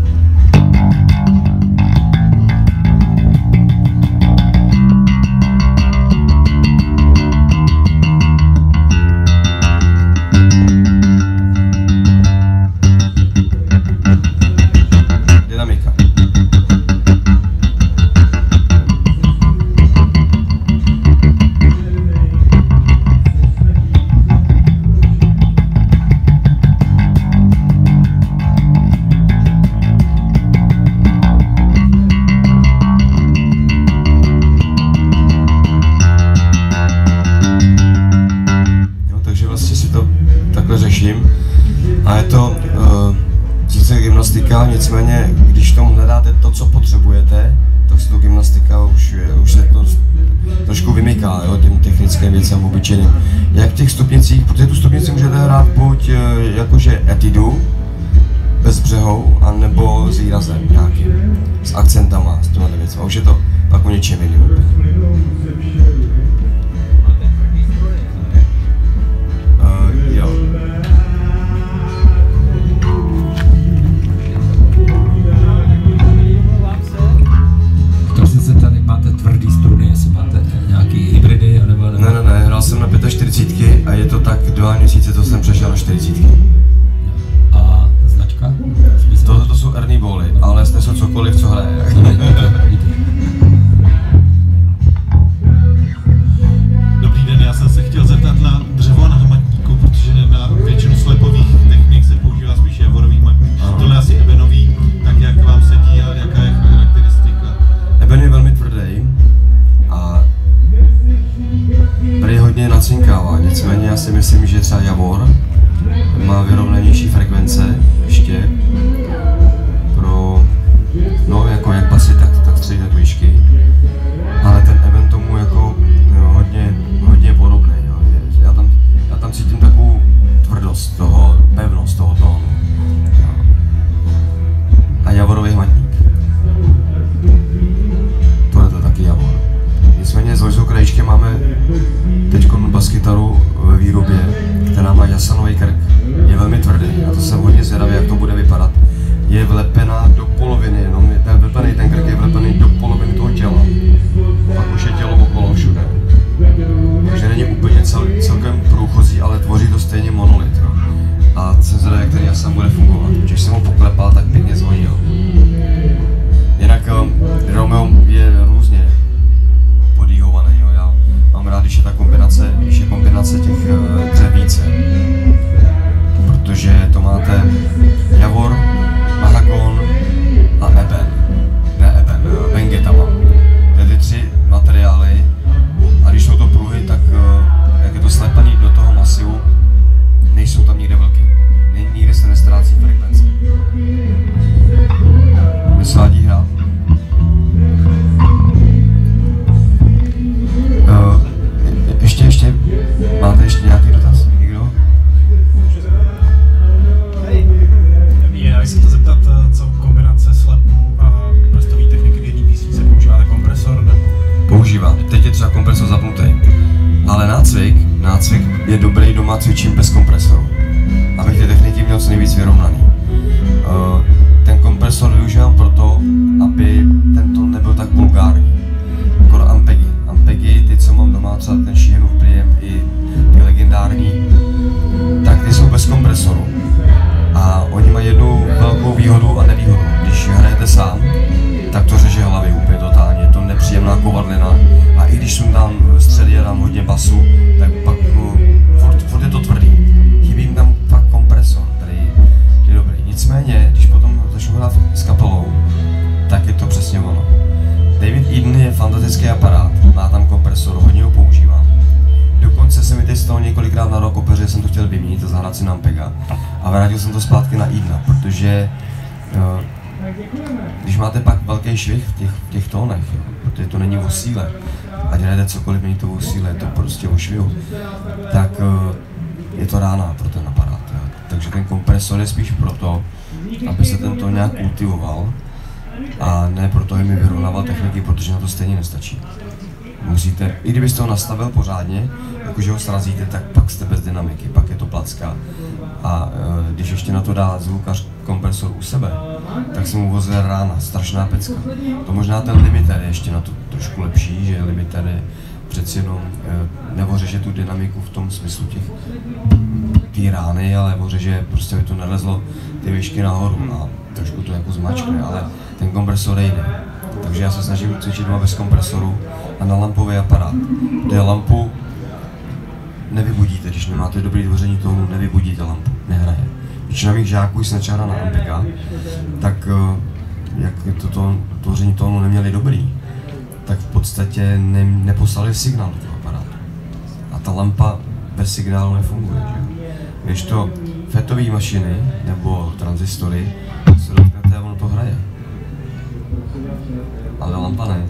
a je to sice gymnastika, nicméně když tomu nedáte to, co potřebujete, tak se to gymnastika už se to trošku vymyká, jo, těm technickým věcem obyčejným. Jak v těch stupnicích, protože tu stupnici můžete hrát buď jakože etidu, bez břehou, anebo s výrazem nějakým, s akcentama, s těma věcmi. Už je to pak o něčem jiným. Jo. Chtěl jsem se zeptat, jak máte tvrdý struny, jestli máte nějaký hybridy, anebo... Ne, hrál jsem na 45 a je to tak 2 měsíce, to jsem přešel na 40. A značka? Tohle to jsou Ernie Bally, ale snesou cokoliv, co hraje. Dobrý den, já jsem se chtěl zeptat na dřevo na hmatníku, protože na většinu slepových technik se používá spíš javorový hmatník. Tohle asi ebenový, tak jak vám sedí a jaká je charakteristika? Eben je velmi tvrdý a tady hodně nacinkává, nicméně já si myslím, že třeba javor má vyrovnanější frekvence ještě pro, no jako jak basy, tak střední výšky, ale ten Eben tomu jako hodně podobný, jo. Já tam cítím takovou tvrdost toho, pevnost toho tónu. A javorový hmatník. Tohle to je taky javor. Nicméně s Lojzou Krajíčkem máme teď baskytaru ve výrobě, která má jasanový krk. Je velmi tvrdý, a to jsem hodně zvědavý, jak to bude vypadat. Je vlepená do poloviny, no, ten krk je vlepený do poloviny toho těla. Pak už je tělo okolo všude. Takže není úplně celkem průchozí, ale tvoří to stejně monolit. Jo. A jsem zvědavý, jak ten jasan bude fungovat. Když jsem ho poklepal, tak pěkně zvonil. Jinak Romeo je různě podíhovaný. Jo. Já mám rád, když je kombinace těch dřev více. Protože to máte javor, mahagon a eben. Bengetama. Ty 3 materiály. A když jsou to pruhy, tak jak je to slepaný do toho masivu, nejsou tam nikde vlky. Nikde se nestrácí frekvence. Vysvádí hrát. Ještě, máte ještě nějaký dotaz? Nikdo? Já bych se to zeptat, co kombinace slepu a prstové techniky v jedné písničce používáte kompresor? Ne? Používám. Teď je třeba kompresor zapnutý. Ale nácvik je dobrý, doma cvičím bez kompresoru. Abych ty techniky měl co nejvíc vyrovnaný. Ten kompresor využívám proto, aby ten tón nebyl tak vulgární. Ampegi, ty co mám doma, třeba ten Sheehanův Priamp i ty legendární změnit a zahrát si na Ampega. A vrátil jsem to zpátky na Idna, protože když máte pak velký švih v těch tónech, protože to není o síle, ať hrajete cokoliv, není to o síle, je to prostě o švihu, tak je to rána pro ten aparát. Takže ten kompresor je spíš proto, aby se ten tón nějak kultivoval a ne proto, aby mi vyrovnával techniky, protože na to stejně nestačí. Musíte, i kdybyste ho nastavil pořádně, jakože ho srazíte, tak pak jste bez dynamiky, pak je to placka. A když ještě na to dá zvukař kompresor u sebe, tak se mu vozuje rána, strašná pecka. To možná ten limiter je ještě na to trošku lepší, že limiter je přeci jenom nevořeže tu dynamiku v tom smyslu té rány, ale vořeže prostě by to nelezlo ty výšky nahoru a trošku to jako zmačkne, ale ten kompresor jde. Takže já se snažím cvičit doma bez kompresoru a na lampový aparát. Kde lampu nevybudíte, když nemáte dobrý tvoření tónu, nevybudíte lampu, nehraje. Většina mých žáků jsem začal na Ampega, tak jak to tvoření tónu neměli dobrý, tak v podstatě neposlali signál do toho aparátu. A ta lampa bez signálu nefunguje, že? Když to fetové mašiny nebo tranzistory se dotknete a ono to hraje. Ale lampa ne.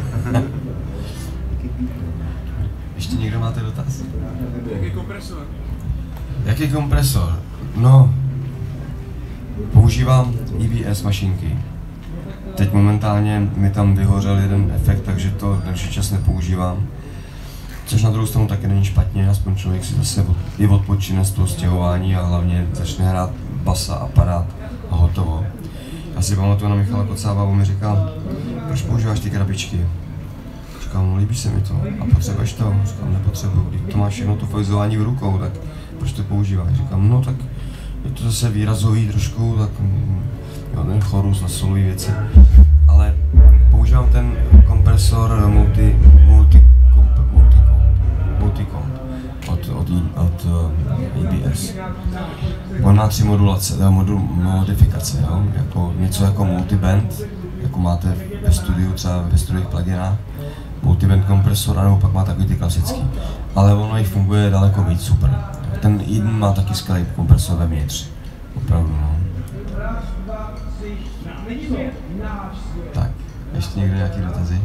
Ještě někdo máte dotaz? Jaký kompresor? Jaký kompresor? No, používám EBS mašinky. Teď momentálně mi tam vyhořel jeden efekt, takže to další čas nepoužívám. Což na druhou stranu taky není špatně, aspoň člověk si zase i odpočine z toho stěhování a hlavně začne hrát basa, aparát a hotovo. Já si pamatuju na Michala Kocába, on mi říkal, proč používáš ty krabičky? Říkám, no líbí se mi to. A potřebuješ to? Říkám, nepotřebuju. Když to máš všechno to fojzování v rukou, tak proč to používáš? Říkám, no tak je to zase výrazový trošku, tak jo, ten chorus na solový věci. Ale používám ten kompresor Multicomp od EBS. On má 3 modifikace, jo? Jako něco jako multiband, jako máte ve studiu, třeba ve studiových pluginách, multiband kompresor, anebo pak má takový ty klasický. Ale ono jich funguje daleko víc, super. Ten Eden má taky skvělý kompresor vevnitř. Opravdu, no. Tak, ještě někdo nějaký dotazy?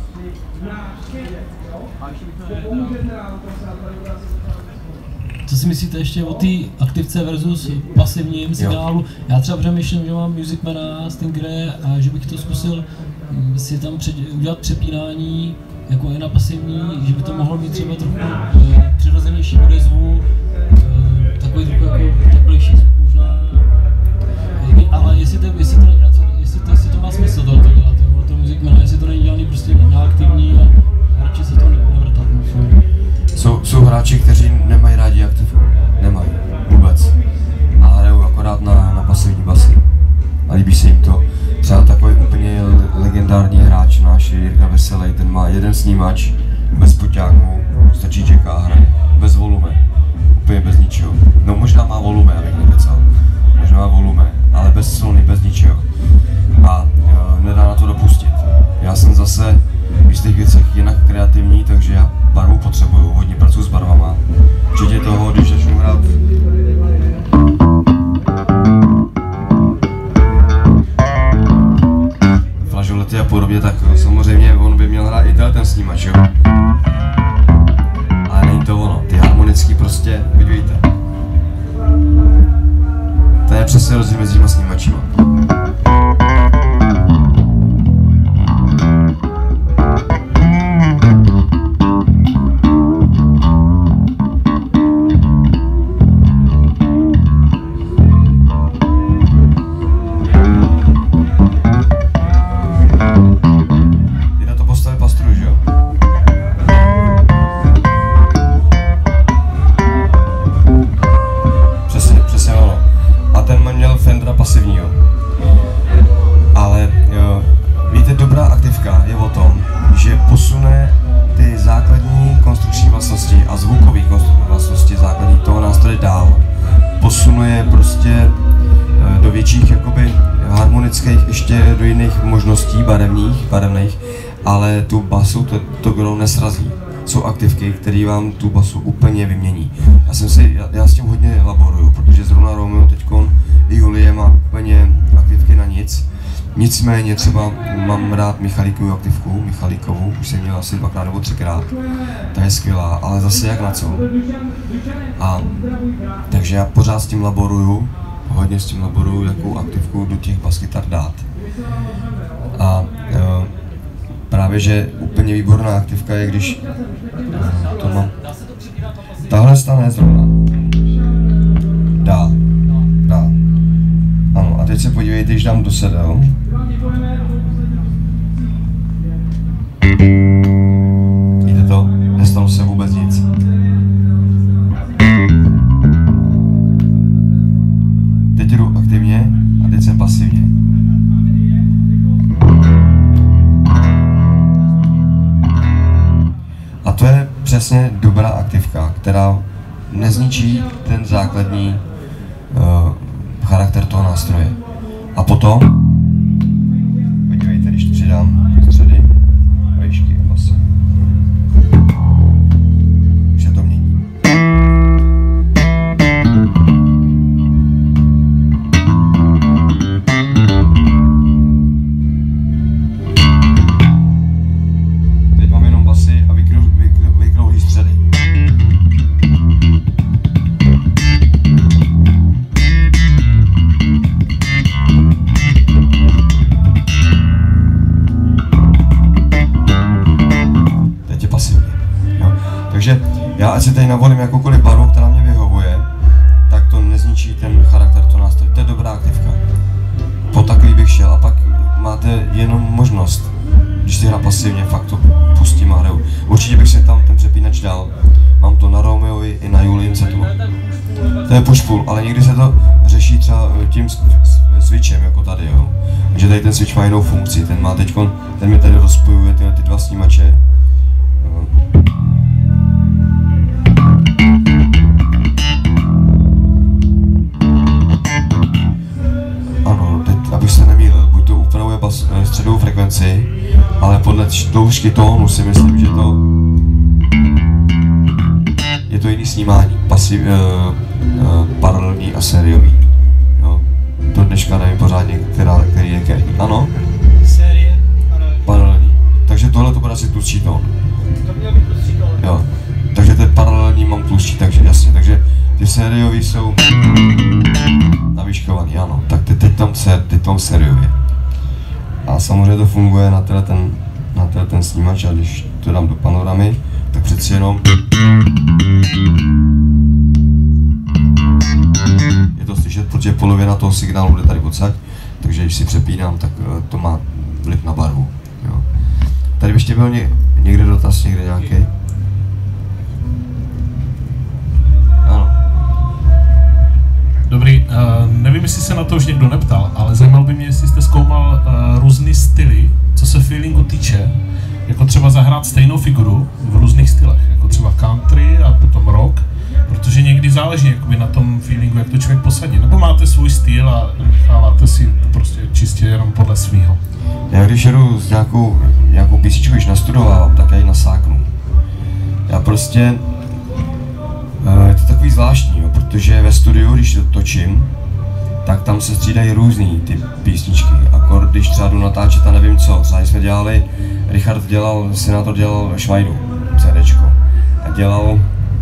Co si myslíte ještě o té aktivce versus pasivním signálu? Já třeba přemýšlím, že mám Musicmana, Stingray a že bych to zkusil si tam udělat přepínání jako i na pasivní, že by to mohlo být třeba trochu přirozenější odezvu, takový trochu jako teplejší zvuk možná. Ale jestli to má smysl to dělat, to Musicmana, jestli to není dělaný prostě neaktivní a radši se to nevrtat. Jsou hráči, kteří nemají rádi aktivku. Nemají. Vůbec. A hrajou akorát na pasivní basy. A líbí se jim to. Třeba takový úplně legendární hráč náš, Jirka Veselý, ten má jeden snímač, bez poťáků, stačí jacka a hraje. Bez volume. Úplně bez ničeho. No možná má volume, abych nekecal. Možná má volume, ale bez sluny, bez ničeho. A nedá na to dopustit. Já jsem zase v jistých věcech jinak kreativní, takže já barvu potřebuju, hodně pracuji s barvama. Včetně toho, když začnu hrát flažolety a podobně, tak samozřejmě on by měl hrát i ten snímač, jo. Ale není to ono, ty harmonický prostě, podívejte. To je přesně rozdíl mezi těma snímačima. Ještě do jiných možností barevných, ale tu basu to kdo nesrazí. jsou aktivky, které vám tu basu úplně vymění. Já s tím hodně laboruju, protože zrovna Romeo teďkon i Julie má úplně aktivky na nic. Nicméně třeba mám rád Michalikovu aktivku, Michalikovu, už jsem měl asi 2x nebo 3x, ta je skvělá, ale zase jak na co. Takže já pořád s tím laboruju, hodně s tím laboruju, jakou aktivku do těch baskytar dát. Právě, že úplně výborná aktivka je, když to mám. Tahle stane zrovna. Dá. Ano, a teď se podívejte, když dám do sedel. Víte to? Nestalo se vůbec nic. Teď jdu aktivně a teď jsem pasivně. A to je přesně dobrá aktivka, která nezničí ten základní charakter toho nástroje. A potom, podívejte, když přidám středy, výšky a basy. Už se to mění. Teď mám jenom basy a vykrouhlí středy. Takže já ať si tady navolím jakoukoliv barvu, která mě vyhovuje, tak to nezničí ten charakter toho nástroje. To je dobrá aktivka. Po takový bych šel a pak máte jenom možnost, když si hra pasivně, fakt to pustím a hraju. Určitě bych si tam ten přepínač dal. Mám to na Romeovi i na Julince. To je push-pull, ale někdy se to řeší třeba tím switchem, jako tady, jo. Takže tady ten switch má jinou funkci, ten mi tady rozpojuje tyhle ty dva snímače. Ano, teď, abych se nemýlil, buď to upravuje středovou frekvenci, ale podle dloužky tónu si myslím, že je to jiný snímání, paralelní a sériový. Jo. Do dneška nevím pořádně, který je který. Ano? Série paralelní. Takže tohle to bude asi tlustší tón. To měl být tlustší tón. Jo. Takže ten paralelní mám tlustší, takže jasně. Takže ty sériový jsou navýškovaný, ano. Tak teď tam sériově. A samozřejmě to funguje na ten snímač, a když to dám do panoramy, tak přeci jenom je to slyšet, protože polovina toho signálu bude tady odsaď, takže když si přepínám, tak to má vliv na barvu. Jo. Tady ještě byl někde dotaz, někde nějaký? Ano. Dobrý, nevím, jestli se na to už někdo neptal, ale zajímalo by mě, jestli jste zkoumal různý styly, co se feelingu týče, jako třeba zahrát stejnou figuru v různých stylech, jako třeba country a potom rock, protože někdy záleží jakoby na tom feelingu, jak to člověk posadí, nebo máte svůj styl a necháváte si to prostě čistě jenom podle svýho. Já když jedu s nějakou písničku, když nastudovávám, tak já ji nasáknu. Já prostě, je to takový zvláštní, jo, protože ve studiu, když to točím, tak tam se střídají různý ty písničky. Akord, když třeba jdu natáčet a nevím co, třeba jsme dělali, Richard Senátor dělal Švajdu, CDčko, a dělal,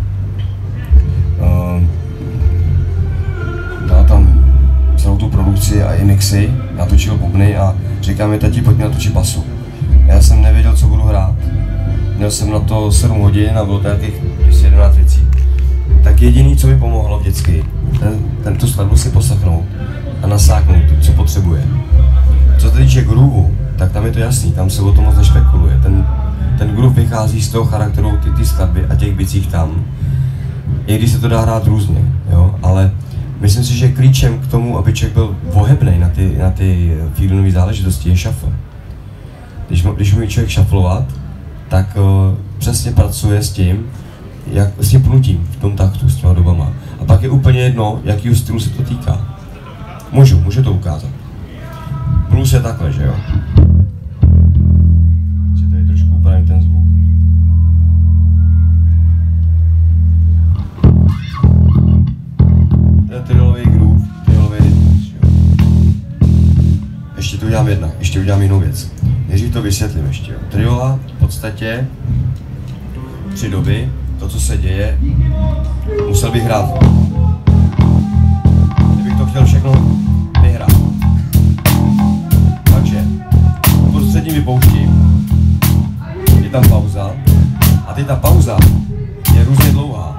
dal tam celou tu produkci a i mixy, natočil bubny a říká mi, tati, pojď mi natočit basu. Já jsem nevěděl, co budu hrát. Měl jsem na to 7 hodin a bylo to nějakých 11 věcí. Tak jediný, co mi pomohlo vždycky, tu skladbu si poslechnout a nasáknout, co potřebuje. Co se týče groove, tak tam je to jasný, tam se o tom moc nešpekuluje. Ten groove vychází z toho charakteru ty skladby a těch bicích tam. I když se to dá hrát různě, jo, ale myslím si, že klíčem k tomu, aby člověk byl vohebnej na ty feelingové záležitosti, je shuffle. Když umí člověk shufflovat, tak přesně pracuje s tím pnutím v tom taktu s těma dobama. A pak je úplně jedno, jakýho stylu se to týká. Můžu to ukázat. Blues je takhle, že jo? Si tady trošku upravím ten zvuk. jedna, ještě udělám jinou věc. Nejdřív to vysvětlím ještě. Triola v podstatě 3 doby, to, co se děje, musel bych hrát. Kdybych to chtěl všechno vyhrát. Takže prostřední vypouštím, je tam pauza a teď ta pauza je různě dlouhá.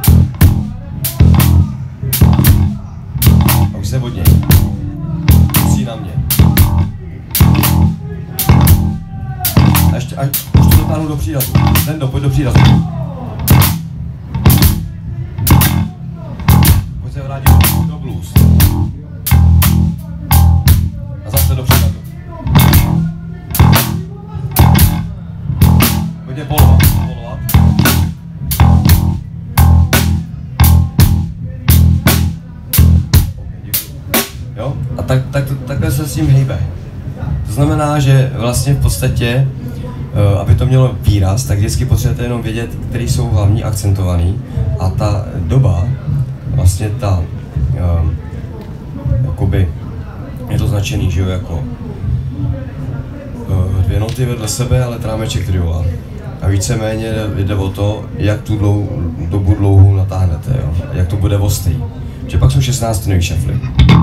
A už se od něj. Musí na mě. A ještě, už to dotáhnu do přírazu. Pojď do přírazu. Pojď se vrátit do blues. A zase do přírazu. Pojď je polovat. Jo? A takhle se s tím hejbe. To znamená, že vlastně v podstatě, aby to mělo výraz, tak vždycky potřebujete jenom vědět, který jsou hlavní akcentovaný. A ta doba, vlastně ta, jakoby, je to značený, že jo, jako 2 noty vedle sebe, ale trámeček triola. A víceméně jde o to, jak tu dobu dlouhou natáhnete, jo? Jak to bude ostrý. Že pak jsou 16 šafly.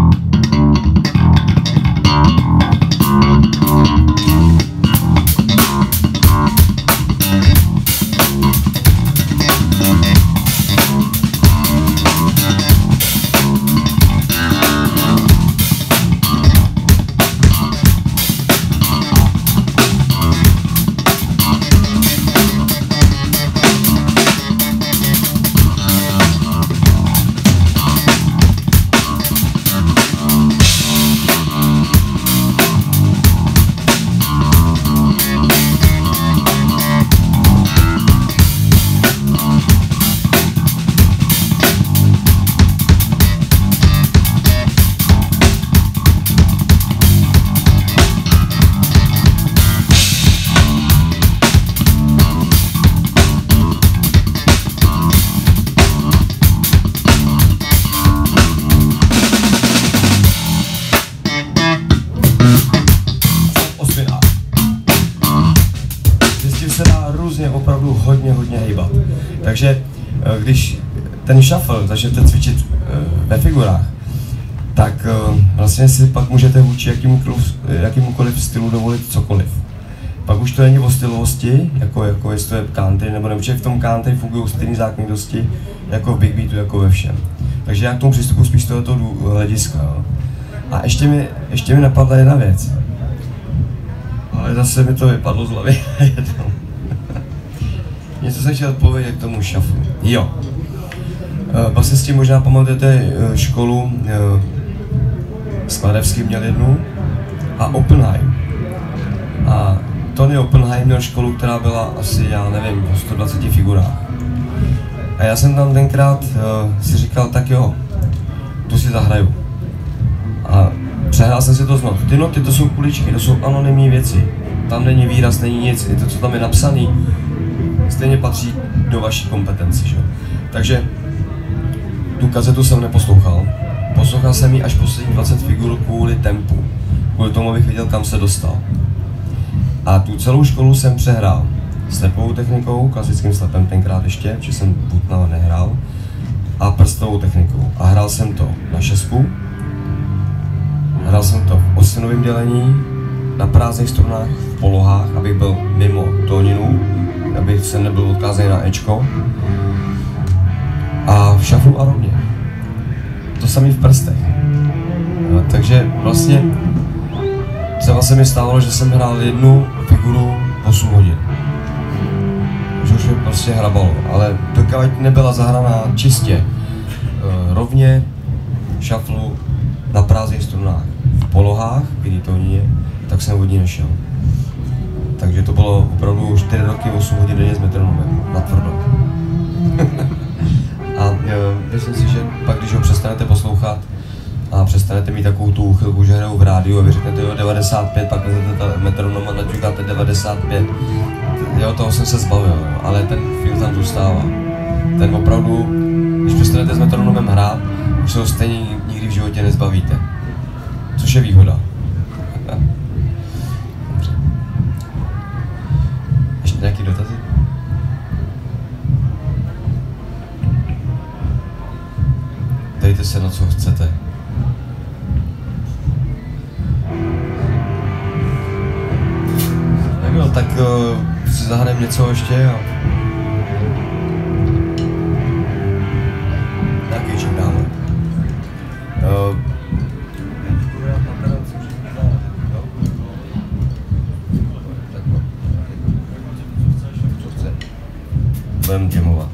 Opravdu hodně hejbat. Takže když ten shuffle začnete cvičit ve figurách, tak vlastně si pak můžete vůči jakémukoliv stylu dovolit cokoliv. Pak už to není o stylovosti, jako jestli to je country, nebo v tom country fungují stejné zákonitosti, jako v big beatu, jako ve všem. Takže já k tomu přistupuji spíš z tohoto hlediska. Jo. A ještě mi napadla jedna věc. Ale zase mi to vypadlo z hlavy. Něco jsem chtěl odpovědět k tomu šafu. Jo. Pak se s tím možná pamatujete školu Skladevský měl jednu a Oppenheim. A Tony Oppenheim měl školu, která byla asi, já nevím, o 120 figurách. A já jsem tam tenkrát si říkal, tak jo, tu si zahraju. A přehrál jsem si to znovu. Ty noty, to jsou kuličky, to jsou anonymní věci. Tam není výraz, není nic, i to, co tam je napsaný, stejně patří do vaší kompetence, že? Takže tu kazetu jsem neposlouchal. Poslouchal jsem ji až poslední 20 figur kvůli tempu. Kvůli tomu, abych viděl, kam se dostal. A tu celou školu jsem přehrál slepou technikou, klasickým slepem tenkrát ještě, protože jsem Butnava nehrál, a prstovou technikou. A hrál jsem to na šestku, hrál jsem to v osinovém dělení, na prázdných strunách, v polohách, abych byl mimo tóninu, abych se nebyl odkázaný na Ečko. A v šaflu a rovně. To samý v prstech. No, takže vlastně třeba se mi stávalo, že jsem hrál jednu figuru 8 hodin. Že už mě prostě hrabalo, ale dokud nebyla zahraná čistě, rovně, šaflu, na prázdných strunách, v polohách, kdy to je, tak jsem od ní nešel. Takže to bylo opravdu 4 roky, 8 hodin denně s metronomem, natvrdo. A myslím si, že pak, když ho přestanete poslouchat a přestanete mít takovou tu úchylku, že hrajou v rádiu a vy řeknete jo 95, pak vezete metronom a naťukáte 95. Jo, toho jsem se zbavil, ale ten feel tam zůstává. Ten opravdu, když přestanete s metronomem hrát, už se ho stejně nikdy v životě nezbavíte. Což je výhoda. Nějaký dotazy? Dejte se na co chcete. Tak jo, tak si zahrajeme něco ještě a... Nějaký čím dáme. Budeme jamovat.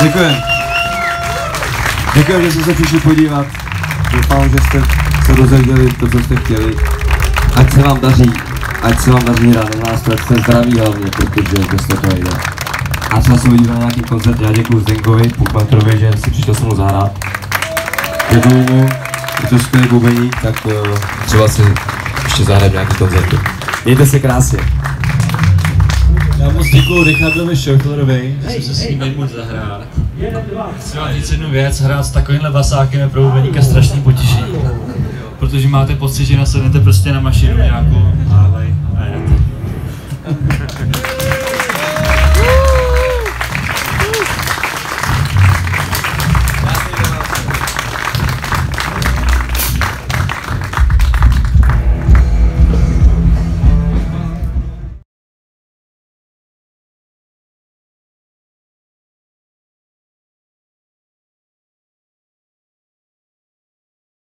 Děkujem. Děkujem, že jste se přišli podívat. Doufám, že jste se dozvěděli to, co jste chtěli. Ať se vám daří hrát na nástroj, ať jste zdraví hlavně, protože bez toho to nejde. A třeba se uvidíme na nějakým koncertě. Já děkuju Zdenkovi, Pukmantrovi, že si přišel se mnou zahrát. Děkuju mu, je to skvělý bubeník, tak třeba si ještě zahrát nějaký koncerty. Mějte se krásně. Já moc děkuju Richardovi Schöfflerovi, že jsem se s ním mohl zahrát. Chci vám říct jednu věc, hrát s takovýmhle basákem je pro bubeníka strašný potěšení. Protože máte pocit, že nasednete prostě na mašinu nějakou a